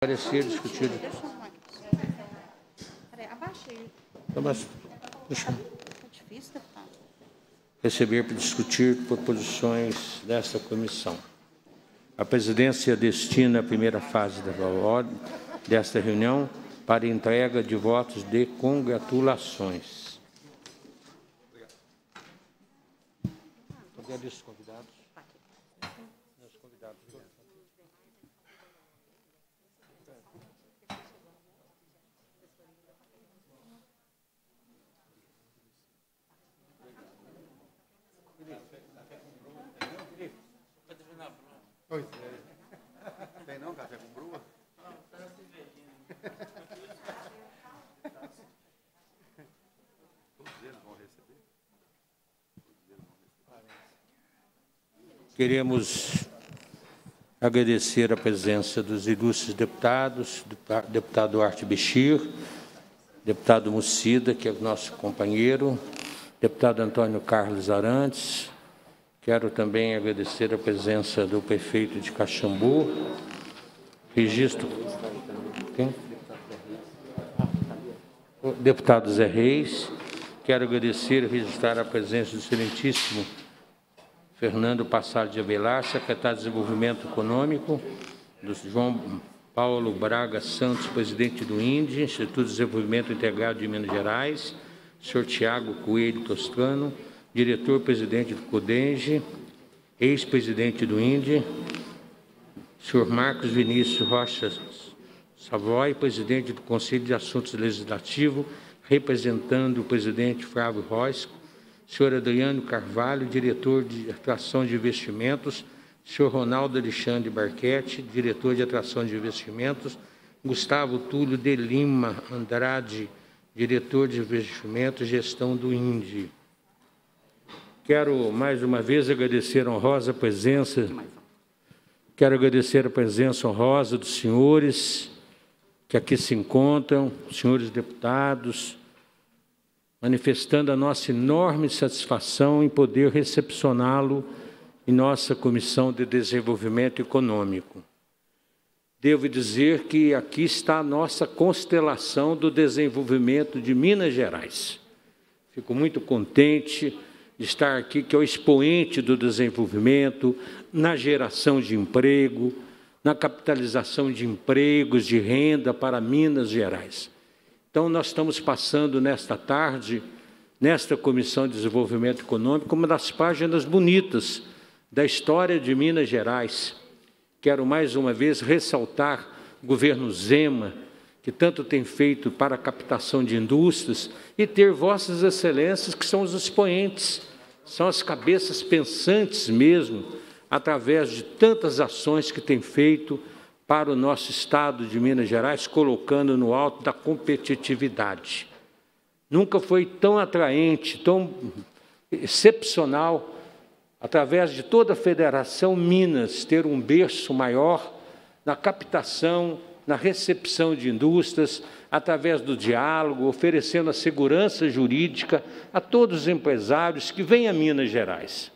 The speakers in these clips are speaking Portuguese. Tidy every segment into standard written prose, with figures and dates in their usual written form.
Parecer discutido. Receber para discutir proposições desta comissão. A presidência destina a primeira fase desta reunião para entrega de votos de congratulações. Pois é. Tem não café com brua? Todos eles vão receber? Queremos agradecer a presença dos ilustres deputados, deputado Duarte Bechir, deputado Mucida, que é nosso companheiro, deputado Antônio Carlos Arantes. Quero também agradecer a presença do prefeito de Caxambu, registro... Quem? O deputado Zé Reis. Quero agradecer e registrar a presença do excelentíssimo Fernando Passaro de Avelar, secretário de Desenvolvimento Econômico, do João Paulo Braga Santos, presidente do INDE, Instituto de Desenvolvimento Integrado de Minas Gerais, senhor Tiago Coelho Toscano, diretor-presidente do CODENGE, ex-presidente do INDE, senhor Marcos Vinícius Rocha Savoy, presidente do Conselho de Assuntos Legislativos, representando o presidente Flávio Rosco, senhor Adriano Carvalho, diretor de Atração de Investimentos, senhor Ronaldo Alexandre Barquete, diretor de Atração de Investimentos, Gustavo Túlio de Lima Andrade, diretor de Investimentos e Gestão do INDE. Quero, mais uma vez, agradecer a honrosa presença, honrosa dos senhores que aqui se encontram, senhores deputados, manifestando a nossa enorme satisfação em poder recepcioná-lo em nossa Comissão de Desenvolvimento Econômico. Devo dizer que aqui está a nossa constelação do desenvolvimento de Minas Gerais. Fico muito contente de estar aqui, que é o expoente do desenvolvimento, na geração de emprego, na capitalização de empregos, de renda para Minas Gerais. Então, nós estamos passando nesta tarde, nesta Comissão de Desenvolvimento Econômico, uma das páginas bonitas da história de Minas Gerais. Quero, mais uma vez, ressaltar o governo Zema, que tanto tem feito para a captação de indústrias, e ter vossas excelências, que são os expoentes, são as cabeças pensantes mesmo, através de tantas ações que tem feito para o nosso estado de Minas Gerais, colocando no alto da competitividade. Nunca foi tão atraente, tão excepcional, através de toda a Federação Minas, ter um berço maior na captação, na recepção de indústrias, através do diálogo, oferecendo a segurança jurídica a todos os empresários que vêm a Minas Gerais.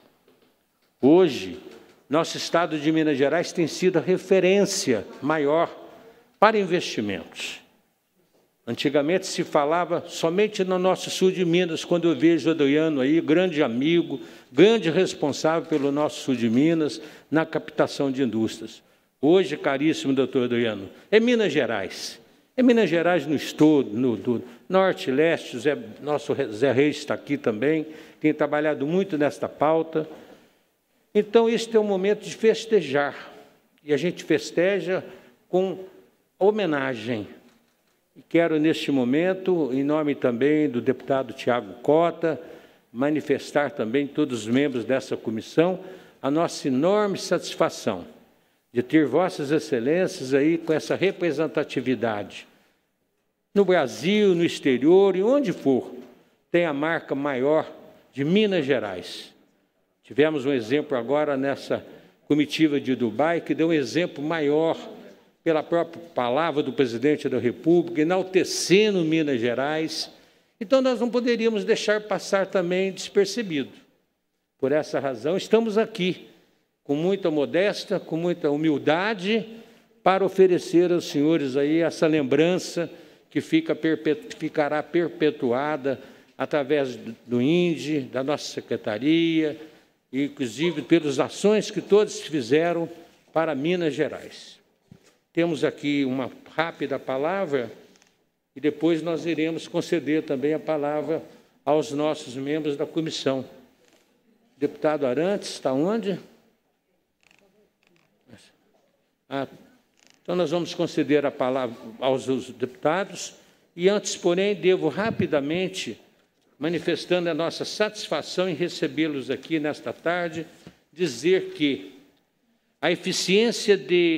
Hoje, nosso estado de Minas Gerais tem sido a referência maior para investimentos. Antigamente se falava somente no nosso sul de Minas, quando eu vejo o Adriano aí, grande amigo, grande responsável pelo nosso sul de Minas, na captação de indústrias. Hoje, caríssimo doutor Adriano, é Minas Gerais. É Minas Gerais no todo, no norte e leste. Nosso Zé Reis está aqui também, tem trabalhado muito nesta pauta. Então, este é um momento de festejar. E a gente festeja com homenagem. E quero, neste momento, em nome também do deputado Tiago Cota, manifestar também todos os membros dessa comissão a nossa enorme satisfação de ter vossas excelências aí com essa representatividade. No Brasil, no exterior e onde for, tem a marca maior de Minas Gerais. Tivemos um exemplo agora nessa comitiva de Dubai, que deu um exemplo maior pela própria palavra do presidente da República, enaltecendo Minas Gerais. Então, nós não poderíamos deixar passar também despercebido. Por essa razão, estamos aqui, com muita modéstia, com muita humildade, para oferecer aos senhores aí essa lembrança que ficará perpetuada através do INDE, da nossa secretaria, e inclusive pelas ações que todos fizeram para Minas Gerais. Temos aqui uma rápida palavra e depois nós iremos conceder também a palavra aos nossos membros da comissão. Deputado Arantes, está onde? Então, nós vamos conceder a palavra aos deputados e, antes, porém, devo rapidamente, manifestando a nossa satisfação em recebê-los aqui nesta tarde, dizer que a eficiência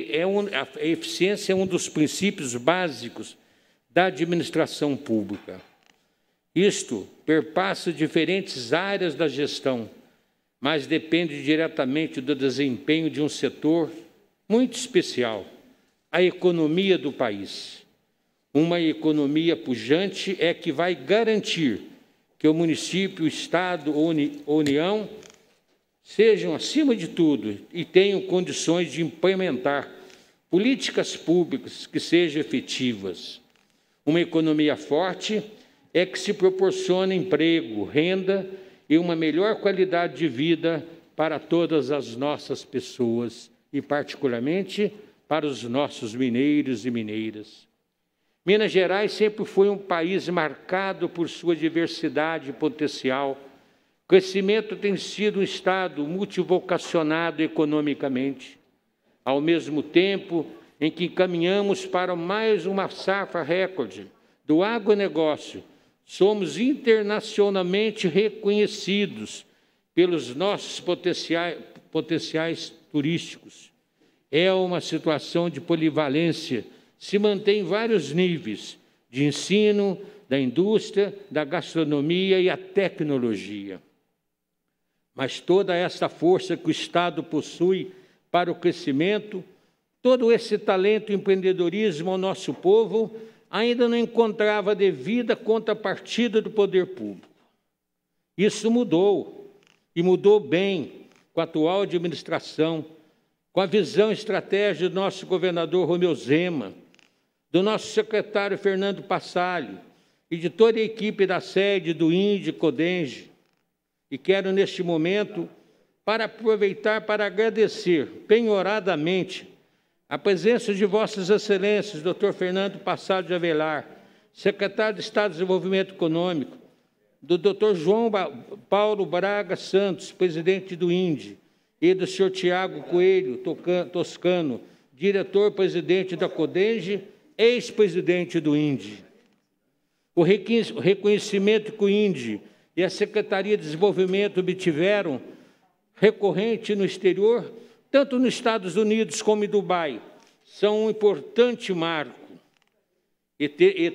é um dos princípios básicos da administração pública. Isto perpassa diferentes áreas da gestão, mas depende diretamente do desempenho de um setor muito especial, a economia do país. Uma economia pujante é que vai garantir que o município, o Estado ou a União sejam, acima de tudo, e tenham condições de implementar políticas públicas que sejam efetivas. Uma economia forte é que se proporciona emprego, renda e uma melhor qualidade de vida para todas as nossas pessoas e, particularmente, para os nossos mineiros e mineiras. Minas Gerais sempre foi um país marcado por sua diversidade potencial. O crescimento tem sido um estado multivocacionado economicamente. Ao mesmo tempo em que caminhamos para mais uma safra recorde do agronegócio, somos internacionalmente reconhecidos pelos nossos potenciais turísticos. É uma situação de polivalência, se mantém em vários níveis, de ensino, da indústria, da gastronomia e a tecnologia. Mas toda essa força que o Estado possui para o crescimento, todo esse talento e empreendedorismo ao nosso povo, ainda não encontrava devida contrapartida do poder público. Isso mudou, e mudou bem, com a atual administração, com a visão e estratégia do nosso governador Romeu Zema, do nosso secretário Fernando Passalio e de toda a equipe da sede do INDE e CODENGE. E quero, neste momento, aproveitar para agradecer penhoradamente a presença de Vossas Excelências, Dr. Fernando Passalio de Avelar, secretário de Estado de Desenvolvimento Econômico, do Dr. João Paulo Braga Santos, presidente do INDE, e do senhor Tiago Coelho Toscano, diretor-presidente da CODENGE, ex-presidente do INDE. O reconhecimento que o INDE e a Secretaria de Desenvolvimento obtiveram, recorrente no exterior, tanto nos Estados Unidos como em Dubai, são um importante marco. E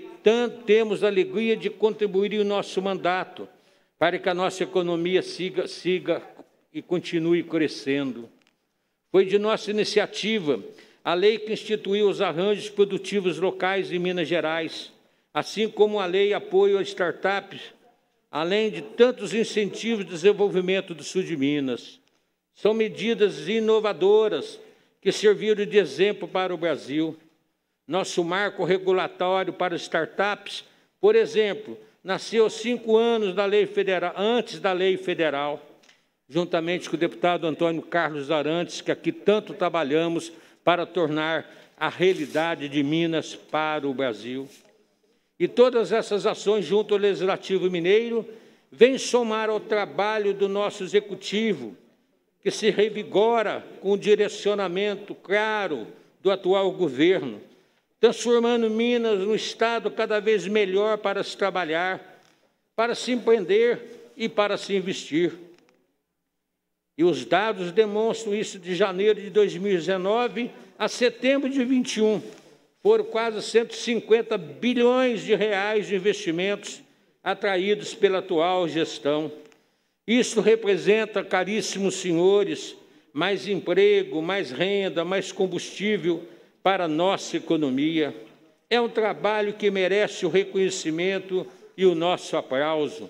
temos a alegria de contribuir em nosso mandato para que a nossa economia siga e continue crescendo. Foi de nossa iniciativa a lei que instituiu os arranjos produtivos locais em Minas Gerais, assim como a lei apoio às startups, além de tantos incentivos de desenvolvimento do sul de Minas. São medidas inovadoras que serviram de exemplo para o Brasil. Nosso marco regulatório para startups, por exemplo, nasceu 5 anos da lei federal, antes da lei federal, juntamente com o deputado Antônio Carlos Arantes, que aqui tanto trabalhamos para tornar a realidade de Minas para o Brasil. E todas essas ações junto ao Legislativo Mineiro vêm somar ao trabalho do nosso Executivo, que se revigora com o direcionamento claro do atual governo, transformando Minas num estado cada vez melhor para se trabalhar, para se empreender e para se investir. E os dados demonstram isso. De janeiro de 2019 a setembro de 2021. Foram quase 150 bilhões de reais de investimentos atraídos pela atual gestão. Isso representa, caríssimos senhores, mais emprego, mais renda, mais combustível para a nossa economia. É um trabalho que merece o reconhecimento e o nosso aplauso.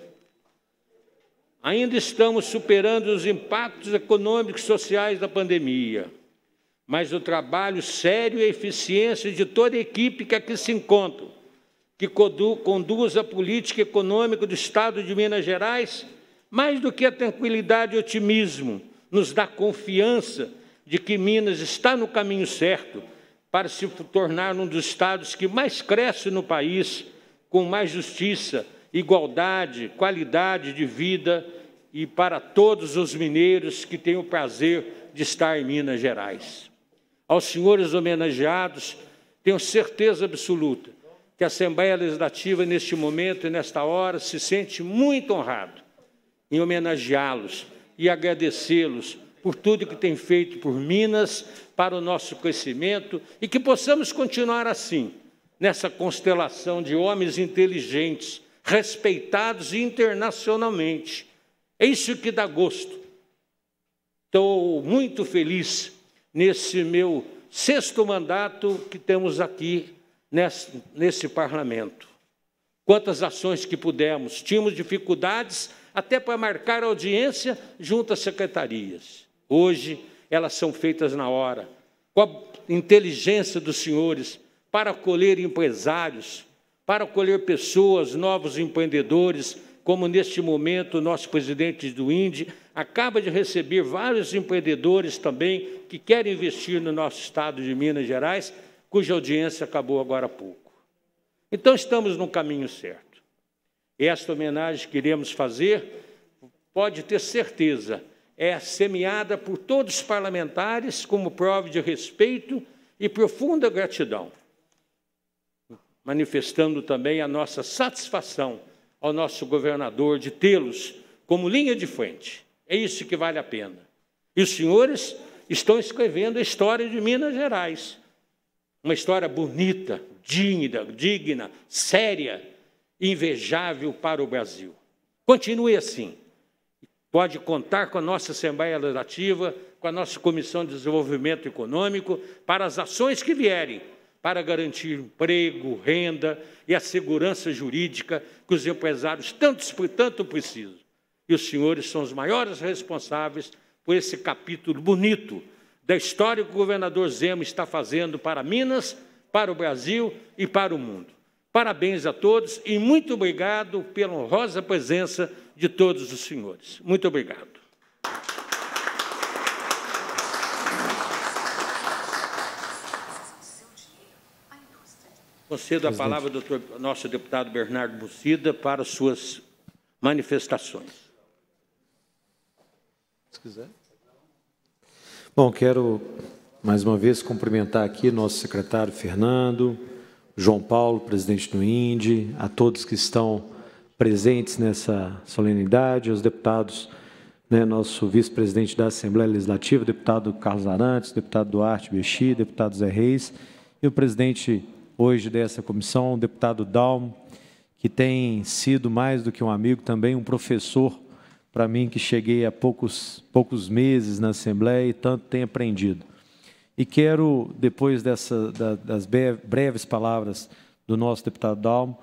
Ainda estamos superando os impactos econômicos e sociais da pandemia. mas o trabalho sério e a eficiência de toda a equipe que aqui se encontra, que conduz a política econômica do Estado de Minas Gerais, mais do que a tranquilidade e otimismo, nos dá confiança de que Minas está no caminho certo para se tornar um dos estados que mais cresce no país, com mais justiça, igualdade, qualidade de vida e para todos os mineiros que têm o prazer de estar em Minas Gerais. Aos senhores homenageados, tenho certeza absoluta que a Assembleia Legislativa, neste momento e nesta hora, se sente muito honrado em homenageá-los e agradecê-los por tudo que tem feito por Minas, para o nosso crescimento, e que possamos continuar assim, nessa constelação de homens inteligentes, respeitados internacionalmente. É isso que dá gosto. Estou muito feliz nesse meu 6º mandato que temos aqui nesse parlamento. Quantas ações que pudemos, tínhamos dificuldades até para marcar audiência junto às secretarias. Hoje, elas são feitas na hora, com a inteligência dos senhores, para acolher empresários, para acolher pessoas, novos empreendedores, como neste momento o nosso presidente do INDE acaba de receber vários empreendedores também que querem investir no nosso estado de Minas Gerais, cuja audiência acabou agora há pouco. Então, estamos no caminho certo. Esta homenagem que iremos fazer, pode ter certeza, é semeada por todos os parlamentares como prova de respeito e profunda gratidão, manifestando também a nossa satisfação ao nosso governador de tê-los como linha de frente. É isso que vale a pena. E os senhores estão escrevendo a história de Minas Gerais, uma história bonita, digna, séria, invejável para o Brasil. Continue assim. Pode contar com a nossa Assembleia Legislativa, com a nossa Comissão de Desenvolvimento Econômico, para as ações que vierem, para garantir emprego, renda e a segurança jurídica que os empresários tanto precisam. E os senhores são os maiores responsáveis por esse capítulo bonito da história que o governador Zema está fazendo para Minas, para o Brasil e para o mundo. Parabéns a todos e muito obrigado pela honrosa presença de todos os senhores. Muito obrigado. Concedo a palavra ao nosso deputado Bernardo Bucida para suas manifestações. Se quiser. Bom, quero mais uma vez cumprimentar aqui nosso secretário Fernando, João Paulo, presidente do INDE, a todos que estão presentes nessa solenidade, aos deputados, nosso vice-presidente da Assembleia Legislativa, deputado Carlos Arantes, deputado Duarte Bexi, deputado Zé Reis, e o presidente hoje dessa comissão, o deputado Dalmo, que tem sido mais do que um amigo, também um professor para mim, que cheguei há poucos meses na Assembleia e tanto tenho aprendido. E quero, depois das breves palavras do nosso deputado Dalmo,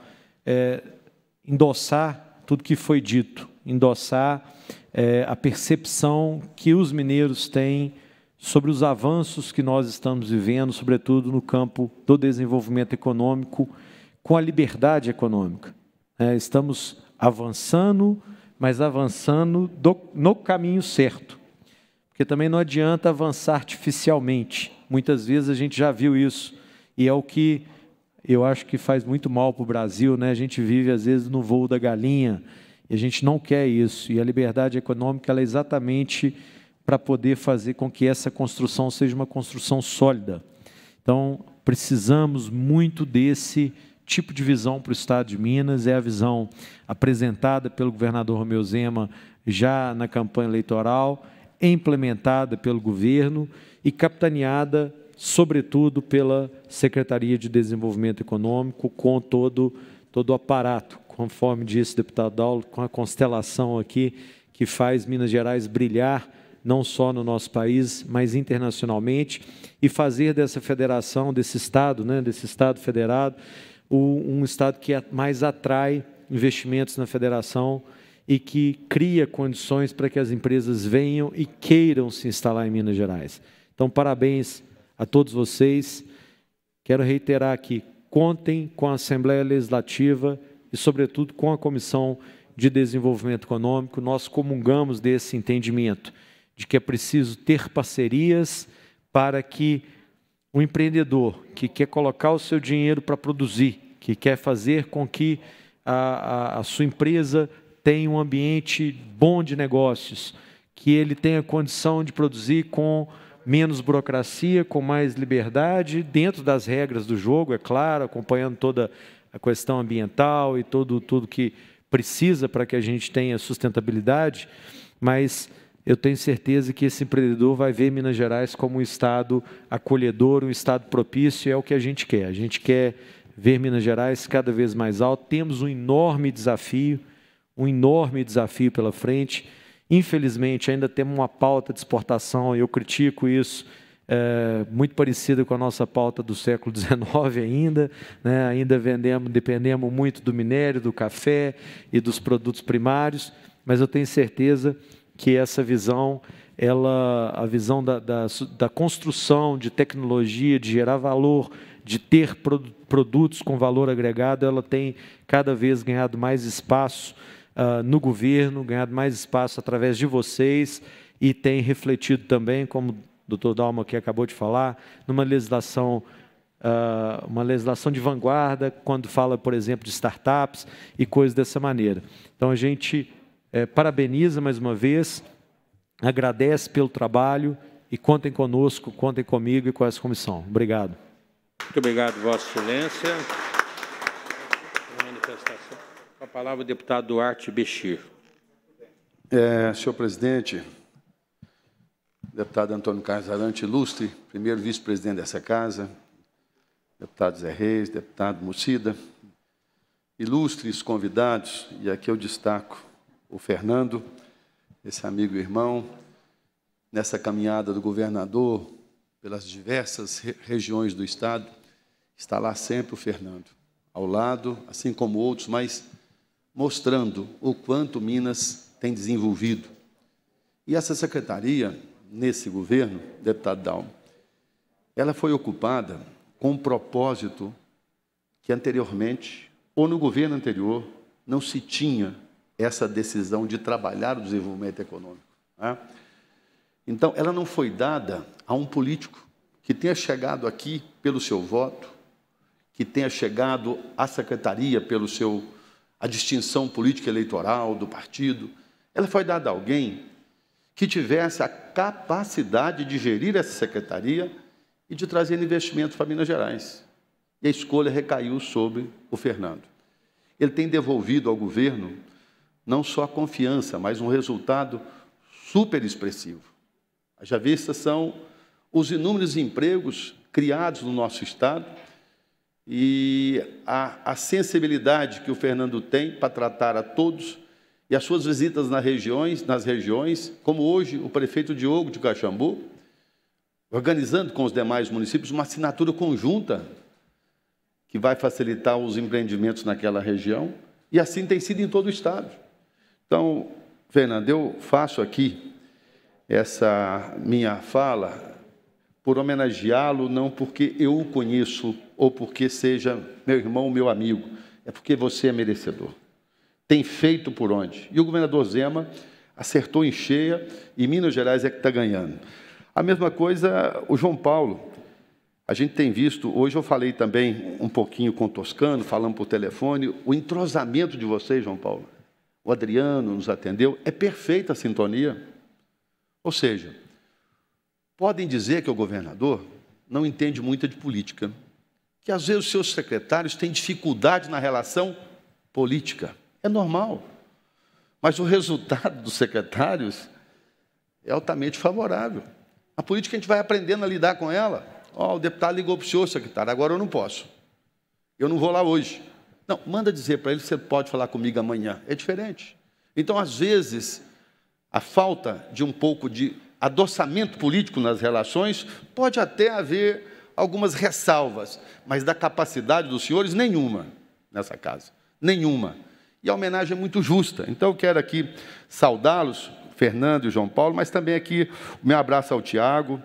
endossar tudo que foi dito, endossar a percepção que os mineiros têm sobre os avanços que nós estamos vivendo, sobretudo no campo do desenvolvimento econômico, com a liberdade econômica. Estamos avançando, mas avançando no caminho certo. Porque também não adianta avançar artificialmente. Muitas vezes a gente já viu isso, e é o que eu acho que faz muito mal para o Brasil, A gente vive, às vezes, no voo da galinha, e a gente não quer isso. E a liberdade econômica ela é exatamente para poder fazer com que essa construção seja uma construção sólida. Então, precisamos muito desse tipo de visão para o Estado de Minas, é a visão apresentada pelo governador Romeu Zema já na campanha eleitoral, implementada pelo governo e capitaneada, sobretudo, pela Secretaria de Desenvolvimento Econômico, com todo o aparato, conforme disse o deputado Daulo, com a constelação aqui que faz Minas Gerais brilhar, não só no nosso país, mas internacionalmente, e fazer dessa federação, desse Estado, desse Estado federado, um Estado que mais atrai investimentos na federação e que cria condições para que as empresas venham e queiram se instalar em Minas Gerais. Então, parabéns a todos vocês. Quero reiterar aqui, contem com a Assembleia Legislativa e, sobretudo, com a Comissão de Desenvolvimento Econômico. Nós comungamos desse entendimento de que é preciso ter parcerias para que o empreendedor que quer colocar o seu dinheiro para produzir, que quer fazer com que a sua empresa tenha um ambiente bom de negócios, que ele tenha condição de produzir com menos burocracia, com mais liberdade, dentro das regras do jogo, é claro, acompanhando toda a questão ambiental e tudo que precisa para que a gente tenha sustentabilidade, mas eu tenho certeza que esse empreendedor vai ver Minas Gerais como um estado acolhedor, um estado propício, e é o que a gente quer. A gente quer ver Minas Gerais cada vez mais alto. Temos um enorme desafio pela frente. Infelizmente, ainda temos uma pauta de exportação, eu critico isso, muito parecida com a nossa pauta do século XIX ainda, né? Ainda dependemos muito do minério, do café e dos produtos primários, mas eu tenho certeza que essa visão, a visão da construção de tecnologia, de gerar valor, de ter produtos com valor agregado, ela tem cada vez ganhado mais espaço no governo, ganhado mais espaço através de vocês e tem refletido também, como o doutor Dalma aqui acabou de falar, numa legislação, uma legislação de vanguarda, quando fala, por exemplo, de startups e coisas dessa maneira. Então, a gente parabeniza mais uma vez, agradece pelo trabalho e contem conosco, contem comigo e com essa comissão. Obrigado. Muito obrigado, Vossa Excelência. Manifestação. Com a palavra o deputado Duarte Bechir. Senhor presidente, deputado Antônio Carlos Arante, ilustre, primeiro vice-presidente dessa casa, deputado Zé Reis, deputado Mucida, ilustres convidados, e aqui eu destaco o Fernando, esse amigo e irmão, nessa caminhada do governador pelas diversas regiões do Estado, está lá sempre o Fernando, ao lado, assim como outros, mas mostrando o quanto Minas tem desenvolvido. E essa secretaria, nesse governo, deputado Dalma, ela foi ocupada com um propósito que anteriormente, ou no governo anterior, não se tinha essa decisão de trabalhar o desenvolvimento econômico. Né? Então, ela não foi dada a um político que tenha chegado aqui pelo seu voto, que tenha chegado à secretaria pelo a distinção política eleitoral do partido. Ela foi dada a alguém que tivesse a capacidade de gerir essa secretaria e de trazer investimento para Minas Gerais. E a escolha recaiu sobre o Fernando. Ele tem devolvido ao governo não só a confiança, mas um resultado super expressivo. Haja vista são os inúmeros empregos criados no nosso Estado e a sensibilidade que o Fernando tem para tratar a todos e as suas visitas nas regiões, como hoje o prefeito Diogo de Caxambu, organizando com os demais municípios uma assinatura conjunta que vai facilitar os empreendimentos naquela região, e assim tem sido em todo o Estado. Então, Fernando, eu faço aqui essa minha fala por homenageá-lo, não porque eu o conheço ou porque seja meu irmão, meu amigo, é porque você é merecedor. Tem feito por onde? E o governador Zema acertou em cheia e Minas Gerais é que está ganhando. A mesma coisa o João Paulo. A gente tem visto, hoje eu falei também um pouquinho com o Toscano, falando por telefone, o entrosamento de vocês, João Paulo. O Adriano nos atendeu, é perfeita a sintonia. Ou seja, podem dizer que o governador não entende muito de política, que às vezes os seus secretários têm dificuldade na relação política. É normal. Mas o resultado dos secretários é altamente favorável. A política a gente vai aprendendo a lidar com ela. O deputado ligou para o senhor, secretário, agora eu não posso. Eu não vou lá hoje. Não, manda dizer para ele que você pode falar comigo amanhã. É diferente. Então, às vezes, a falta de um pouco de adoçamento político nas relações pode até haver algumas ressalvas, mas da capacidade dos senhores, nenhuma nessa casa. Nenhuma. E a homenagem é muito justa. Então, eu quero aqui saudá-los, Fernando e João Paulo, mas também aqui o meu abraço ao Tiago,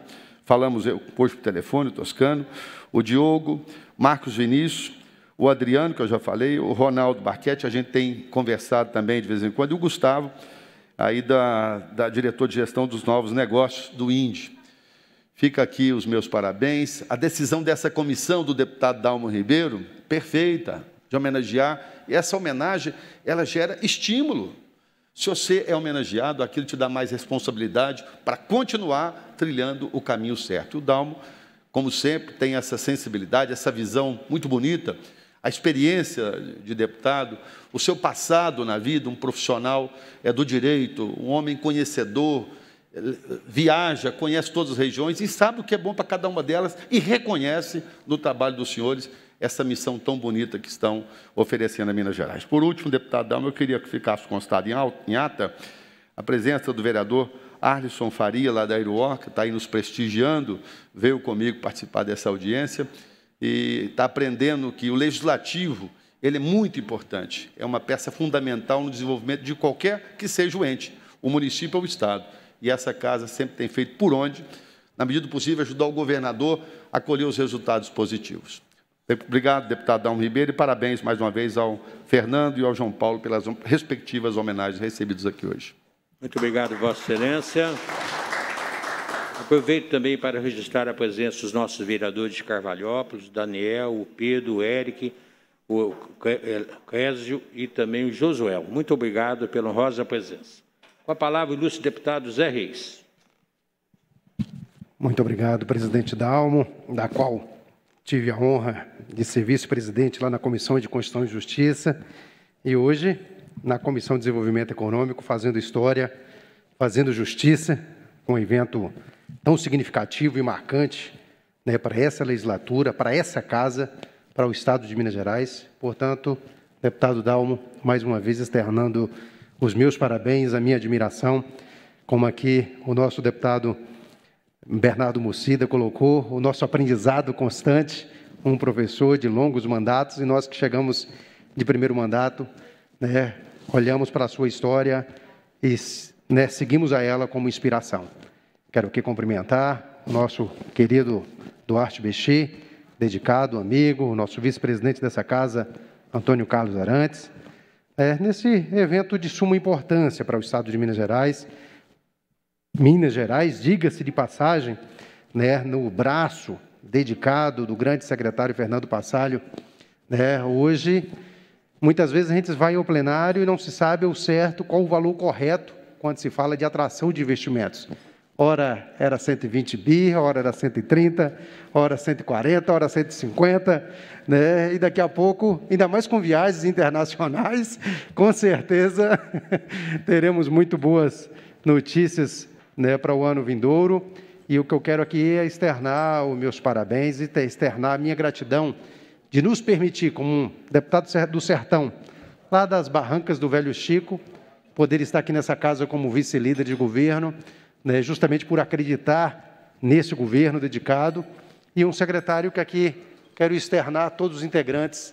falamos hoje por telefone, Toscano, o Diogo, Marcos Vinícius, o Adriano, que eu já falei, o Ronaldo Barquete, a gente tem conversado também de vez em quando, e o Gustavo, aí da diretor de gestão dos novos negócios do INDE. Fica aqui os meus parabéns. A decisão dessa comissão do deputado Dalmo Ribeiro, perfeita, de homenagear, e essa homenagem, ela gera estímulo. Se você é homenageado, aquilo te dá mais responsabilidade para continuar trilhando o caminho certo. O Dalmo, como sempre, tem essa sensibilidade, essa visão muito bonita, a experiência de deputado, o seu passado na vida, um profissional do direito, um homem conhecedor, viaja, conhece todas as regiões e sabe o que é bom para cada uma delas e reconhece no trabalho dos senhores essa missão tão bonita que estão oferecendo a Minas Gerais. Por último, deputado Dalmo, eu queria que ficasse constado em ata a presença do vereador Arlisson Faria, lá da Iruó, que está aí nos prestigiando, veio comigo participar dessa audiência e está aprendendo que o legislativo ele é muito importante, é uma peça fundamental no desenvolvimento de qualquer que seja o ente, o município ou o Estado. E essa casa sempre tem feito por onde, na medida do possível, ajudar o governador a colher os resultados positivos. Obrigado, deputado Dalmo Ribeiro, e parabéns mais uma vez ao Fernando e ao João Paulo pelas respectivas homenagens recebidas aqui hoje. Muito obrigado, Vossa Excelência. Aproveito também para registrar a presença dos nossos vereadores de Carvalhópolis, Daniel, o Pedro, o Eric, o Césio e também o Josué. Muito obrigado pela honrosa presença. Com a palavra, o ilustre deputado Zé Reis. Muito obrigado, presidente Dalmo, da qual tive a honra de ser vice-presidente lá na Comissão de Constituição e Justiça e hoje na Comissão de Desenvolvimento Econômico, fazendo história, fazendo justiça, com um evento tão significativo e marcante, né, para essa legislatura, para essa casa, para o Estado de Minas Gerais. Portanto, deputado Dalmo, mais uma vez externando os meus parabéns, a minha admiração, como aqui o nosso deputado Bernardo Mucida colocou, o nosso aprendizado constante, um professor de longos mandatos, e nós que chegamos de primeiro mandato, né, olhamos para a sua história e, né, seguimos a ela como inspiração. Quero aqui cumprimentar o nosso querido Duarte Bexê, dedicado, amigo, o nosso vice-presidente dessa casa, Antônio Carlos Arantes, nesse evento de suma importância para o Estado de Minas Gerais. Minas Gerais, diga-se de passagem, né, no braço dedicado do grande secretário Fernando Passalho, né, hoje, muitas vezes a gente vai ao plenário e não se sabe ao certo qual o valor correto quando se fala de atração de investimentos. Ora era 120 bi, ora era 130, ora 140, ora 150, né? E daqui a pouco, ainda mais com viagens internacionais, com certeza teremos muito boas notícias, né, para o ano vindouro. E o que eu quero aqui é externar os meus parabéns e externar a minha gratidão de nos permitir, como um deputado do Sertão, lá das Barrancas do Velho Chico, poder estar aqui nessa casa como vice-líder de governo, né, justamente por acreditar nesse governo dedicado, e um secretário que aqui quero externar a todos os integrantes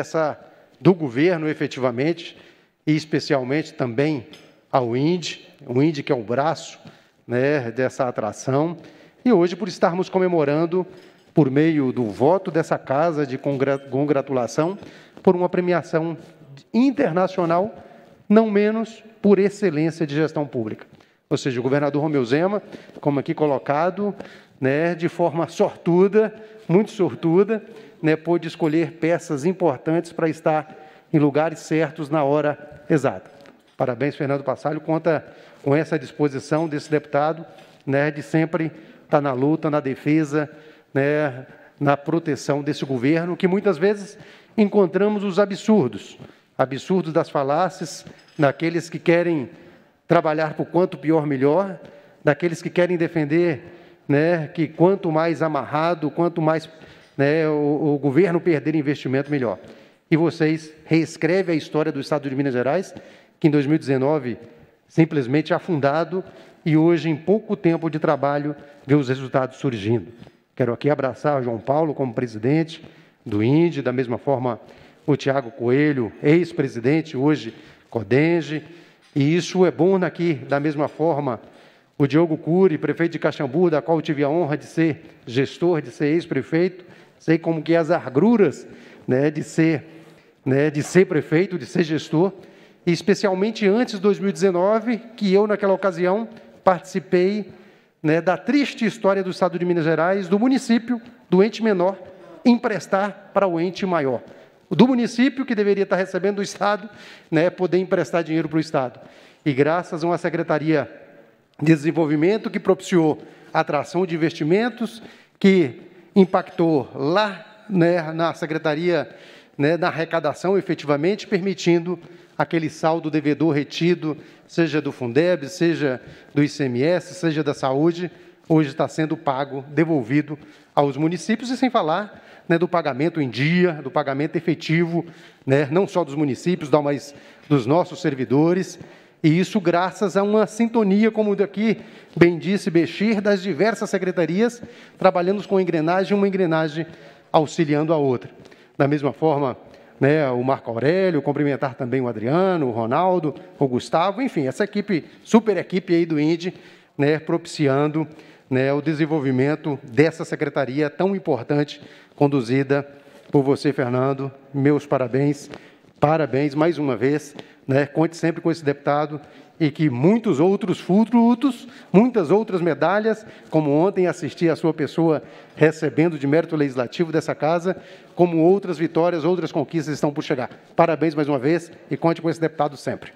do governo, efetivamente, e especialmente também ao INDE, o INDE que é o braço, né, dessa atração, e hoje por estarmos comemorando, por meio do voto dessa casa de congratulação, por uma premiação internacional, não menos por excelência de gestão pública. Ou seja, o governador Romeu Zema, como aqui colocado, né, de forma sortuda, muito sortuda, né, pôde escolher peças importantes para estar em lugares certos na hora exata. Parabéns, Fernando Passalho, conta com essa disposição desse deputado, né, de sempre estar na luta, na defesa, né, na proteção desse governo, que muitas vezes encontramos os absurdos das falácias, daqueles que querem trabalhar por quanto pior, melhor, daqueles que querem defender, né, que quanto mais amarrado, quanto mais, né, o governo perder investimento, melhor. E vocês reescrevem a história do Estado de Minas Gerais, que em 2019 simplesmente afundado, e hoje, em pouco tempo de trabalho, vê os resultados surgindo. Quero aqui abraçar o João Paulo como presidente do INDE, da mesma forma o Tiago Coelho, ex-presidente, hoje Codenge, e isso é bom aqui, da mesma forma, o Diogo Cury, prefeito de Caxambu, da qual eu tive a honra de ser gestor, de ser ex-prefeito, sei como que as agruras, né, de ser prefeito, de ser gestor, e especialmente antes de 2019, que eu, naquela ocasião, participei, né, da triste história do Estado de Minas Gerais, do município, do ente menor, emprestar para o ente maior. Do município, que deveria estar recebendo do Estado, né, poder emprestar dinheiro para o Estado. E graças a uma Secretaria de Desenvolvimento que propiciou a atração de investimentos, que impactou lá, né, na Secretaria, né, na arrecadação, efetivamente, permitindo aquele saldo devedor retido, seja do Fundeb, seja do ICMS, seja da saúde, hoje está sendo pago, devolvido aos municípios, e sem falar, né, do pagamento em dia, do pagamento efetivo, né, não só dos municípios, mas dos nossos servidores, e isso graças a uma sintonia, como daqui bem disse Bechir, das diversas secretarias, trabalhando com engrenagem, uma engrenagem auxiliando a outra. Da mesma forma, né, o Marco Aurélio, cumprimentar também o Adriano, o Ronaldo, o Gustavo, enfim, essa equipe, super equipe aí do INDE, né, propiciando, né, o desenvolvimento dessa secretaria tão importante, conduzida por você, Fernando. Meus parabéns, parabéns mais uma vez, né, conte sempre com esse deputado, e que muitos outros frutos, muitas outras medalhas, como ontem assisti a sua pessoa recebendo de mérito legislativo dessa casa, como outras vitórias, outras conquistas estão por chegar. Parabéns mais uma vez e conte com esse deputado sempre.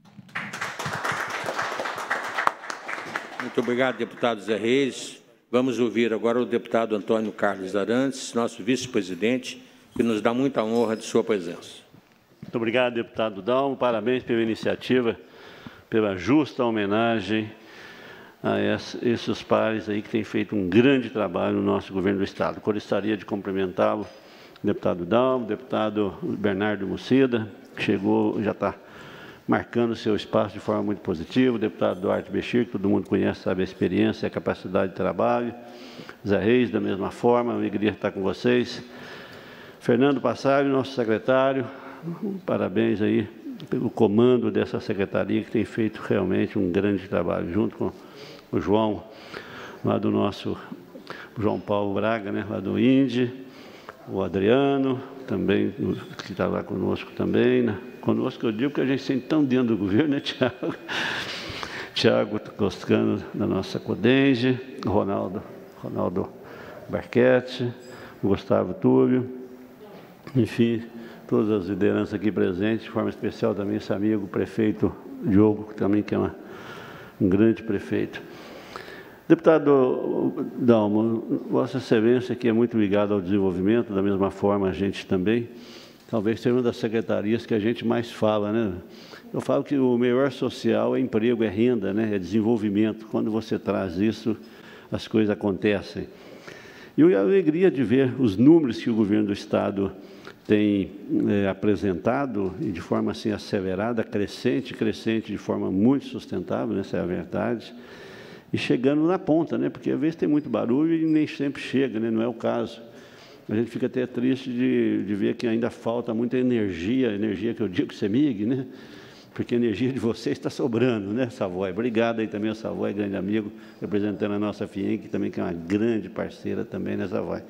Muito obrigado, deputado Zé Reis. Vamos ouvir agora o deputado Antônio Carlos Arantes, nosso vice-presidente, que nos dá muita honra de sua presença. Muito obrigado, deputado Dalmo. Parabéns pela iniciativa, pela justa homenagem a esses pares aí que têm feito um grande trabalho no nosso governo do Estado. Gostaria de cumprimentá-lo, deputado Dalmo, deputado Bernardo Mucida, que chegou, já está marcando seu espaço de forma muito positiva, o deputado Duarte Bechir, que todo mundo conhece, sabe a experiência e a capacidade de trabalho, Zé Reis, da mesma forma, alegria estar com vocês, Fernando Passari, nosso secretário, parabéns aí pelo comando dessa secretaria, que tem feito realmente um grande trabalho, junto com o João, lá do nosso João Paulo Braga, né, lá do INDE, o Adriano, também, que está lá conosco também, né? Conosco eu digo que a gente sempre está dentro do governo, né, Tiago? Tiago Toscano, da nossa Codenge, Ronaldo Barquete, Gustavo Túlio, enfim, todas as lideranças aqui presentes, de forma especial também esse amigo, o prefeito Diogo, também que é um grande prefeito. Deputado Dalmo, Vossa Excelência aqui é muito ligado ao desenvolvimento, da mesma forma a gente também, talvez seja uma das secretarias que a gente mais fala, né? Eu falo que o melhor social é emprego, é renda, né? É desenvolvimento. Quando você traz isso, as coisas acontecem. E eu tenho a alegria de ver os números que o governo do Estado tem apresentado, e de forma assim acelerada, crescente de forma muito sustentável, essa é a verdade, e chegando na ponta, né? Porque às vezes tem muito barulho e nem sempre chega, né? Não é o caso. A gente fica até triste de ver que ainda falta muita energia que eu digo CEMIG, né? Porque a energia de vocês está sobrando, né, Savoy? Obrigado aí também ao Savoy, grande amigo, representando a nossa FIEM, que também que é uma grande parceira também, né, Savoy?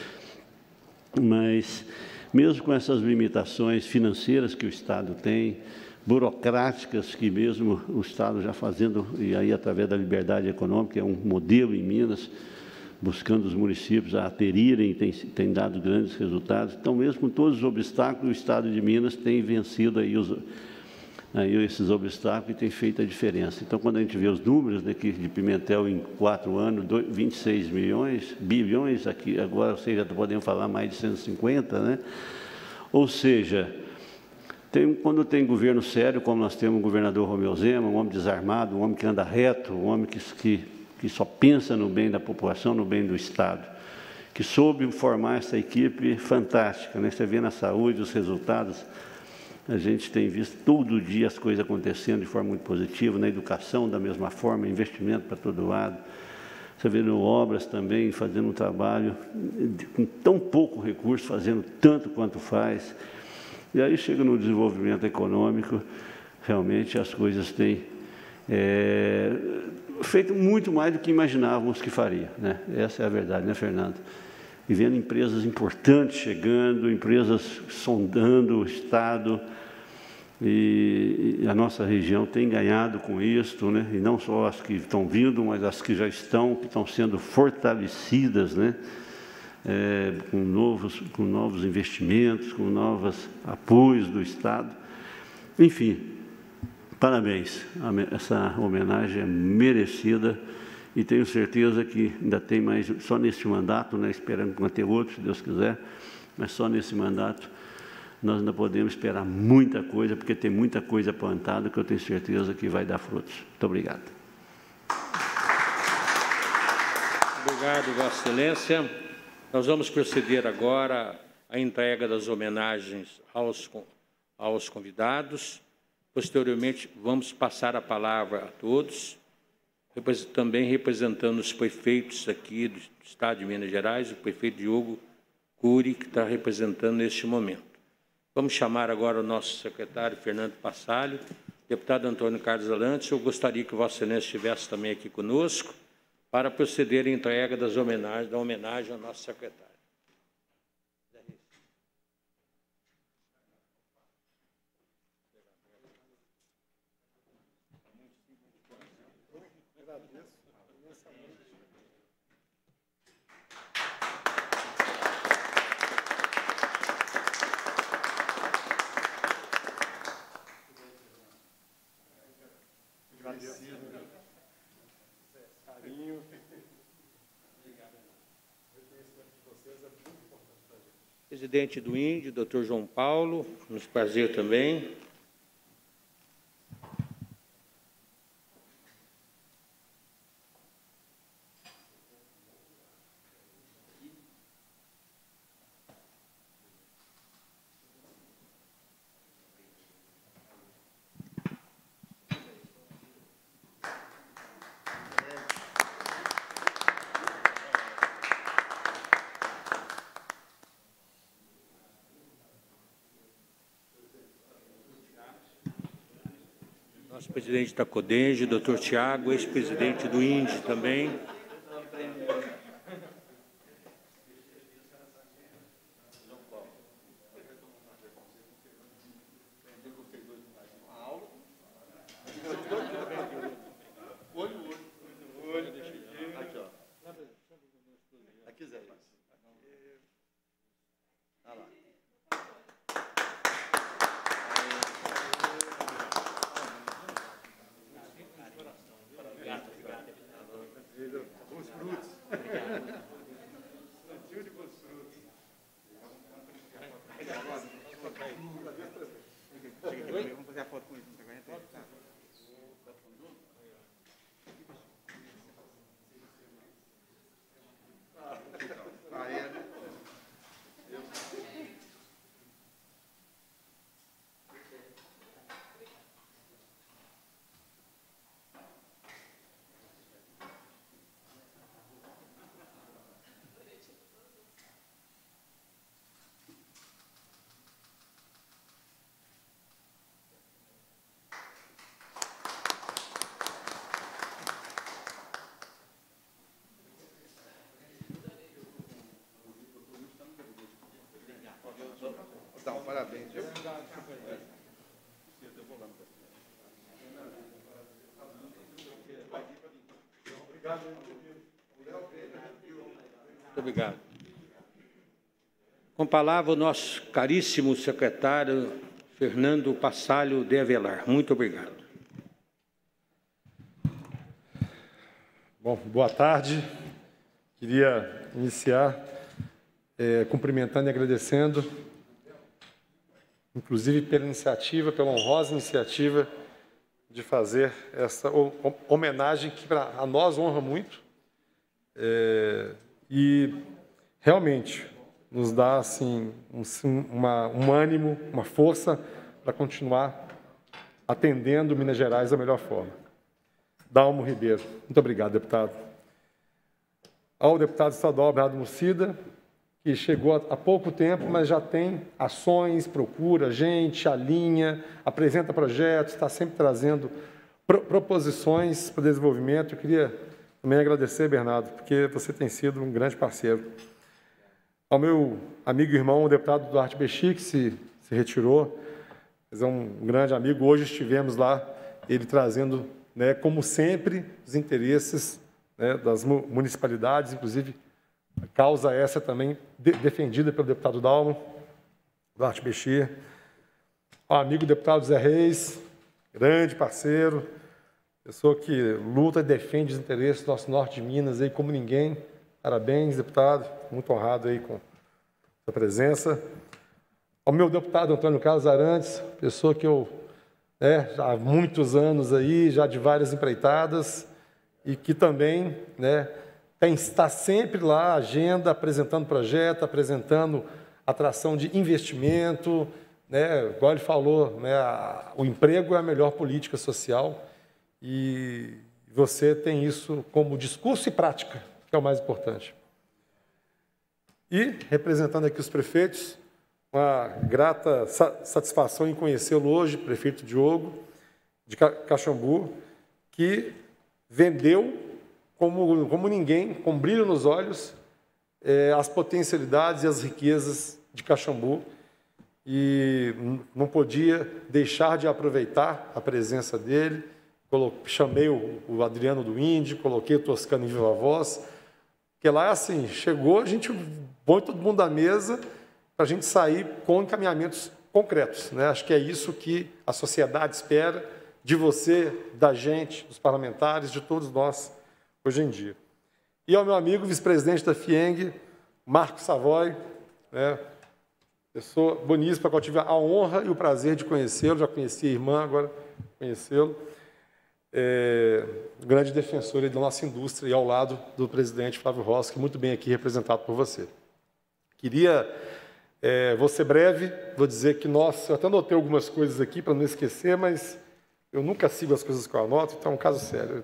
Mas, mesmo com essas limitações financeiras que o Estado tem, burocráticas que mesmo o Estado já fazendo, e aí através da liberdade econômica, é um modelo em Minas, buscando os municípios a aderirem, tem dado grandes resultados. Então, mesmo com todos os obstáculos, o Estado de Minas tem vencido aí esses obstáculos e tem feito a diferença. Então, quando a gente vê os números daqui de Pimentel em 4 anos, 26 bilhões, aqui, agora vocês já podem falar mais de 150, né? Ou seja, quando tem governo sério, como nós temos o governador Romeu Zema, um homem desarmado, um homem que anda reto, um homem que só pensa no bem da população, no bem do Estado, que soube formar essa equipe fantástica, né? Você vê na saúde os resultados, a gente tem visto todo dia as coisas acontecendo de forma muito positiva, na educação da mesma forma, investimento para todo lado. Você vê no obras também, fazendo um trabalho com tão pouco recurso, fazendo tanto quanto faz. E aí chega no desenvolvimento econômico, realmente as coisas têm feito muito mais do que imaginávamos que faria, né? Essa é a verdade, né, Fernando? E vendo empresas importantes chegando, empresas sondando o Estado, e a nossa região tem ganhado com isso, né? E não só as que estão vindo, mas as que já estão, que estão sendo fortalecidas, né? Com novos investimentos, com novos apoios do Estado. Enfim, parabéns, essa homenagem é merecida e tenho certeza que ainda tem mais, só nesse mandato, né? Esperando que vai ter outro, se Deus quiser, mas só nesse mandato nós ainda podemos esperar muita coisa, porque tem muita coisa plantada que eu tenho certeza que vai dar frutos. Muito obrigado. Obrigado, Vossa Excelência. Nós vamos proceder agora à entrega das homenagens aos convidados. Posteriormente, vamos passar a palavra a todos, também representando os prefeitos aqui do Estado de Minas Gerais, o prefeito Diogo Cury, que está representando neste momento. Vamos chamar agora o nosso secretário, Fernando Passalio, deputado Antônio Carlos Alantes. Eu gostaria que Vossa Excelência estivesse também aqui conosco para proceder à entrega da homenagem ao nosso secretário. Presidente do INDE, doutor João Paulo, nos prazer também. Nosso presidente da CODENGE, doutor Tiago, ex-presidente do INDE também. Vamos fazer a foto com isso. Então, parabéns. Muito obrigado. Com a palavra o nosso caríssimo secretário Fernando Passalio de Avelar. Muito obrigado. Bom, boa tarde. Queria iniciar cumprimentando e agradecendo, inclusive pela iniciativa, pela honrosa iniciativa de fazer essa homenagem que a nós honra muito e realmente nos dá assim, um ânimo, uma força para continuar atendendo Minas Gerais da melhor forma. Dalmo Ribeiro. Muito obrigado, deputado. Ao deputado estadual Bernardo Mucida, que chegou há pouco tempo, mas já tem ações, procura gente, alinha, apresenta projetos, está sempre trazendo proposições para o desenvolvimento. Eu queria também agradecer, Bernardo, porque você tem sido um grande parceiro. Ao meu amigo e irmão, o deputado Duarte Bexi, que se retirou, mas é um grande amigo. Hoje estivemos lá, ele trazendo, né, como sempre, os interesses, né, das municipalidades, inclusive a causa essa também defendida pelo deputado Dalmo, Duarte Bexi. Ao amigo deputado Zé Reis, grande parceiro, pessoa que luta e defende os interesses do nosso norte de Minas aí como ninguém. Parabéns, deputado, muito honrado aí com a sua presença. Ao meu deputado Antônio Carlos Arantes, pessoa que eu, né, já há muitos anos aí, já de várias empreitadas, e que também, né, está sempre lá, agenda, apresentando projeto, apresentando atração de investimento, né, igual ele falou, né, o emprego é a melhor política social, e você tem isso como discurso e prática, que é o mais importante. E, representando aqui os prefeitos, uma grata satisfação em conhecê-lo hoje, prefeito Diogo, de Caxambu, que vendeu como ninguém, com brilho nos olhos, as potencialidades e as riquezas de Caxambu, e não podia deixar de aproveitar a presença dele. Chamei o Adriano do Indy, coloquei o Toscano em viva voz, porque lá, assim, chegou, a gente põe todo mundo à mesa para a gente sair com encaminhamentos concretos, né? Acho que é isso que a sociedade espera de você, da gente, dos parlamentares, de todos nós, hoje em dia. E ao meu amigo vice-presidente da FIENG, Marco Savoy, né? Pessoa boníssima, que eu tive a honra e o prazer de conhecê-lo, já conheci a irmã, agora conhecê-lo. Grande defensor da nossa indústria e ao lado do presidente Flávio Rossi, que muito bem aqui representado por você. Queria, vou ser breve, vou dizer que nós, eu até anotei algumas coisas aqui para não esquecer, mas eu nunca sigo as coisas que eu anoto, então é um caso sério.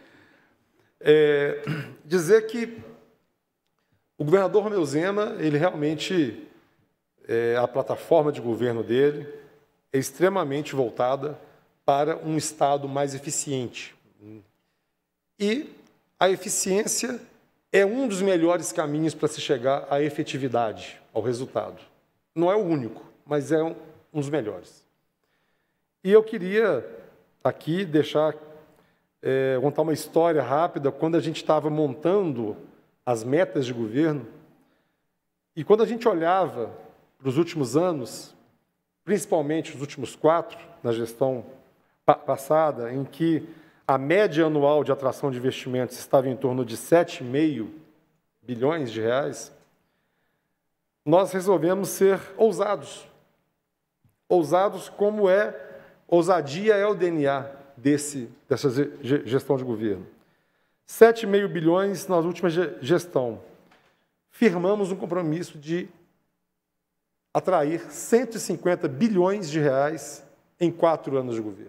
Dizer que o governador Romeu Zema, ele realmente, a plataforma de governo dele é extremamente voltada para um Estado mais eficiente. E a eficiência é um dos melhores caminhos para se chegar à efetividade, ao resultado. Não é o único, mas é um dos melhores. E eu queria aqui contar uma história rápida. Quando a gente estava montando as metas de governo, e quando a gente olhava para os últimos anos, principalmente os últimos 4, na gestão passada, em que a média anual de atração de investimentos estava em torno de 7,5 bilhões de reais, nós resolvemos ser ousados. Ousados como ousadia é o DNA dessa gestão de governo. 7,5 bilhões na última gestão. Firmamos um compromisso de atrair 150 bilhões de reais em 4 anos de governo.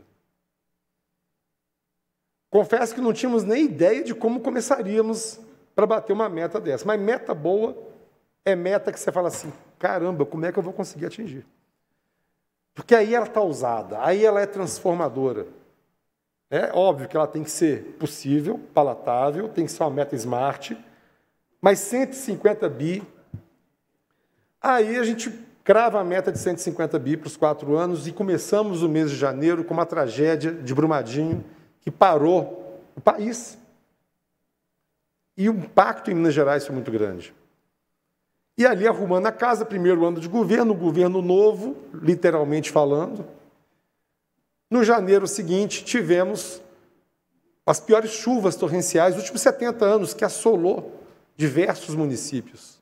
Confesso que não tínhamos nem ideia de como começaríamos para bater uma meta dessa. Mas meta boa é meta que você fala assim, caramba, como é que eu vou conseguir atingir? Porque aí ela está ousada, aí ela é transformadora. É óbvio que ela tem que ser possível, palatável, tem que ser uma meta smart, mas 150 bi, aí a gente crava a meta de 150 bi para os 4 anos e começamos o mês de janeiro com uma tragédia de Brumadinho que parou o país. E o impacto em Minas Gerais foi muito grande. E ali arrumando a casa, primeiro ano de governo, governo novo, literalmente falando. No janeiro seguinte, tivemos as piores chuvas torrenciais dos últimos 70 anos, que assolou diversos municípios.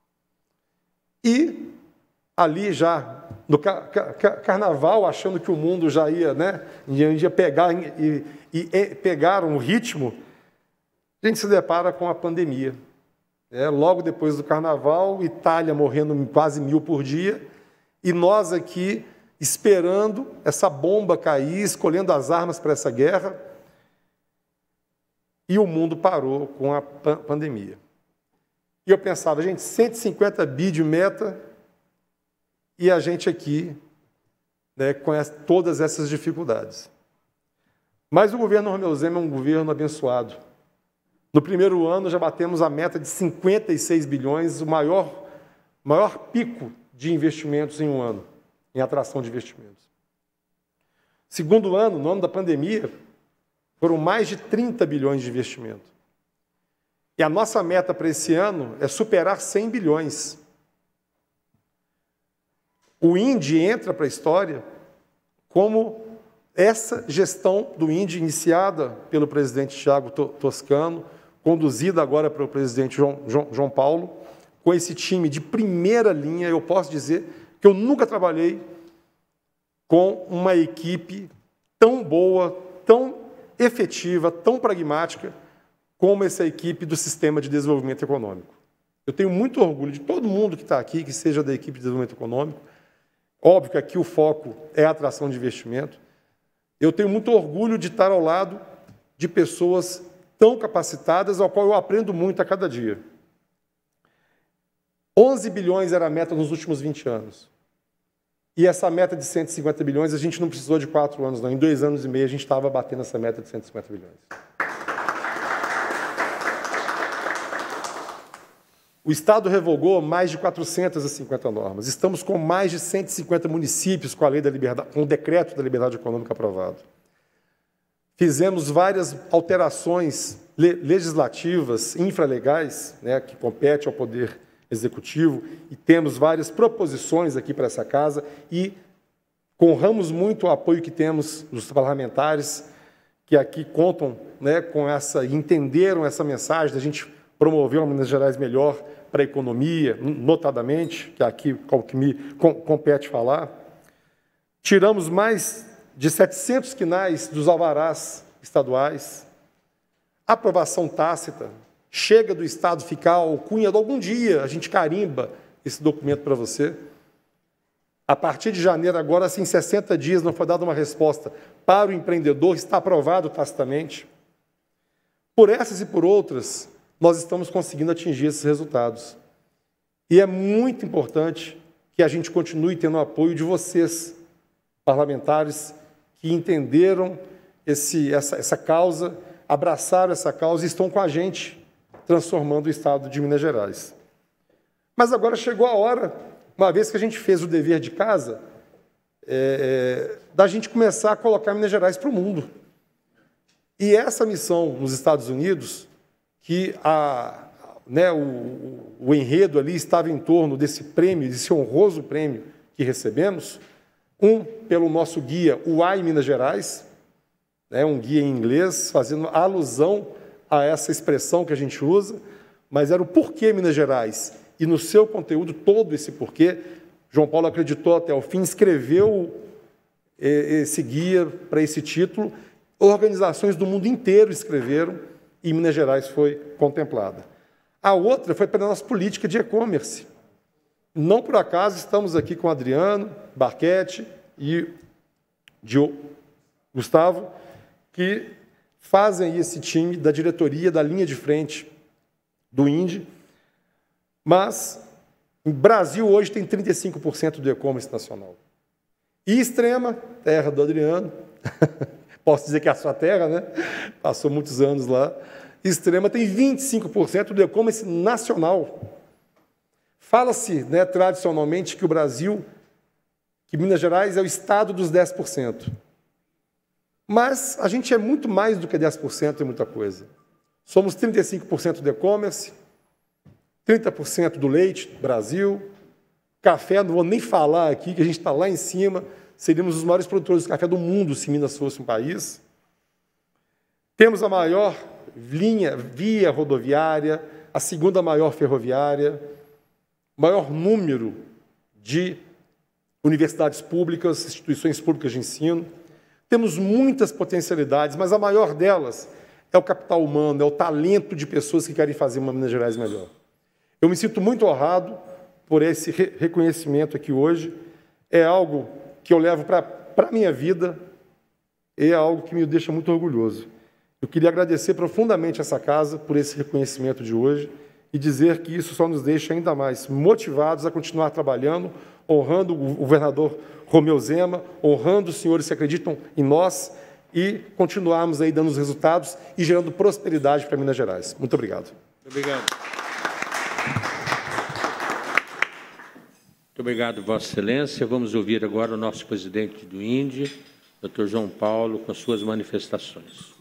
E ali já, no carnaval, achando que o mundo já ia, né, ia pegar e pegar um ritmo, a gente se depara com a pandemia. Logo depois do carnaval, Itália morrendo quase 1.000 por dia, e nós aqui esperando essa bomba cair, escolhendo as armas para essa guerra, e o mundo parou com a pandemia. E eu pensava, gente, 150 bi de meta, e a gente aqui, né, conhece todas essas dificuldades. Mas o governo Romeu Zema é um governo abençoado. No primeiro ano, já batemos a meta de 56 bilhões, o maior pico de investimentos em um ano, em atração de investimentos. Segundo ano, no ano da pandemia, foram mais de 30 bilhões de investimento. E a nossa meta para esse ano é superar 100 bilhões. O INDE entra para a história como essa gestão do INDE, iniciada pelo presidente Thiago Toscano, conduzida agora pelo presidente João Paulo, com esse time de primeira linha. Eu posso dizer que eu nunca trabalhei com uma equipe tão boa, tão efetiva, tão pragmática, como essa equipe do Sistema de Desenvolvimento Econômico. Eu tenho muito orgulho de todo mundo que está aqui, que seja da equipe de desenvolvimento econômico. Óbvio que aqui o foco é a atração de investimento. Eu tenho muito orgulho de estar ao lado de pessoas tão capacitadas, ao qual eu aprendo muito a cada dia. 11 bilhões era a meta nos últimos 20 anos. E essa meta de 150 bilhões, a gente não precisou de 4 anos, não. Em 2 anos e meio, a gente estava batendo essa meta de 150 bilhões. O Estado revogou mais de 450 normas. Estamos com mais de 150 municípios com a lei da liberdade, com o decreto da liberdade econômica aprovado. Fizemos várias alterações legislativas, infralegais, né, que compete ao Poder Executivo, e temos várias proposições aqui para essa casa, e honramos muito o apoio que temos dos parlamentares, que aqui contam, né, com essa, entenderam essa mensagem da gente promover uma Minas Gerais melhor para a economia, notadamente, que é aqui o que me compete falar. Tiramos mais de 700 quinais dos alvarás estaduais. Aprovação tácita. Chega do Estado ficar alcunha, algum dia a gente carimba esse documento para você. A partir de janeiro, agora, se em 60 dias não foi dada uma resposta para o empreendedor, está aprovado tacitamente. Por essas e por outras, nós estamos conseguindo atingir esses resultados. E é muito importante que a gente continue tendo o apoio de vocês, parlamentares, que entenderam essa causa, abraçaram essa causa e estão com a gente, transformando o Estado de Minas Gerais. Mas agora chegou a hora, uma vez que a gente fez o dever de casa, da gente começar a colocar Minas Gerais para o mundo. E essa missão nos Estados Unidos, que o enredo ali estava em torno desse prêmio, desse honroso prêmio que recebemos, pelo nosso guia, o AI Minas Gerais, né, um guia em inglês, fazendo alusão a essa expressão que a gente usa, mas era o porquê Minas Gerais. E no seu conteúdo, todo esse porquê, João Paulo acreditou até o fim, escreveu esse guia para esse título, organizações do mundo inteiro escreveram, e Minas Gerais foi contemplada. A outra foi para a nossa política de e-commerce. Não por acaso estamos aqui com o Adriano Barquete e Gustavo, que fazem esse time da diretoria, da linha de frente do INDE, mas o Brasil hoje tem 35% do e-commerce nacional. E Extrema, terra do Adriano, posso dizer que é a sua terra, né? Passou muitos anos lá. Extrema tem 25% do e-commerce nacional. Fala-se, né, tradicionalmente, que o Brasil, que Minas Gerais é o estado dos 10%. Mas a gente é muito mais do que 10% em muita coisa. Somos 35% do e-commerce, 30% do leite do Brasil, café, não vou nem falar aqui, que a gente está lá em cima, seríamos os maiores produtores de café do mundo se Minas fosse um país. Temos a maior via rodoviária, a segunda maior ferroviária, maior número de universidades públicas, instituições públicas de ensino. Temos muitas potencialidades, mas a maior delas é o capital humano, é o talento de pessoas que querem fazer uma Minas Gerais melhor. Eu me sinto muito honrado por esse reconhecimento aqui hoje. É algo que eu levo para a minha vida, é algo que me deixa muito orgulhoso. Eu queria agradecer profundamente essa casa por esse reconhecimento de hoje e dizer que isso só nos deixa ainda mais motivados a continuar trabalhando, honrando o governador Romeu Zema, honrando os senhores que acreditam em nós, e continuarmos aí dando os resultados e gerando prosperidade para Minas Gerais. Muito obrigado. Obrigado. Muito obrigado, Vossa Excelência. Vamos ouvir agora o nosso presidente do INDE, Dr. João Paulo, com as suas manifestações.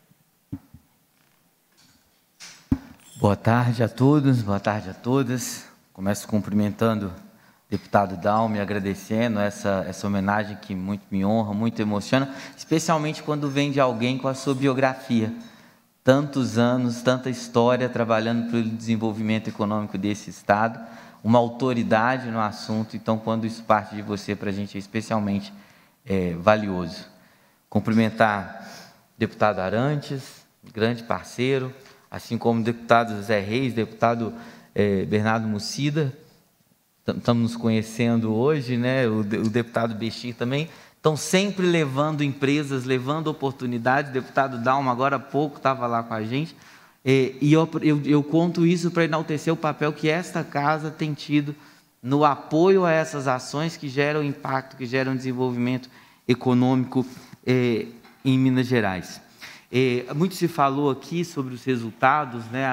Boa tarde a todos, boa tarde a todas. Começo cumprimentando o deputado Dalmo e agradecendo essa homenagem que muito me honra, muito emociona, especialmente quando vem de alguém com a sua biografia. Tantos anos, tanta história trabalhando pelo desenvolvimento econômico desse Estado, uma autoridade no assunto, então quando isso parte de você, para a gente é especialmente valioso. Cumprimentar o deputado Arantes, grande parceiro, assim como o deputado Zé Reis, deputado Bernardo Mucida, estamos nos conhecendo hoje, né? O deputado Bexir também, estão sempre levando empresas, levando oportunidades. O deputado Dalma, agora há pouco, estava lá com a gente, e eu conto isso para enaltecer o papel que esta casa tem tido no apoio a essas ações que geram impacto, que geram desenvolvimento econômico em Minas Gerais. Muito se falou aqui sobre os resultados, né,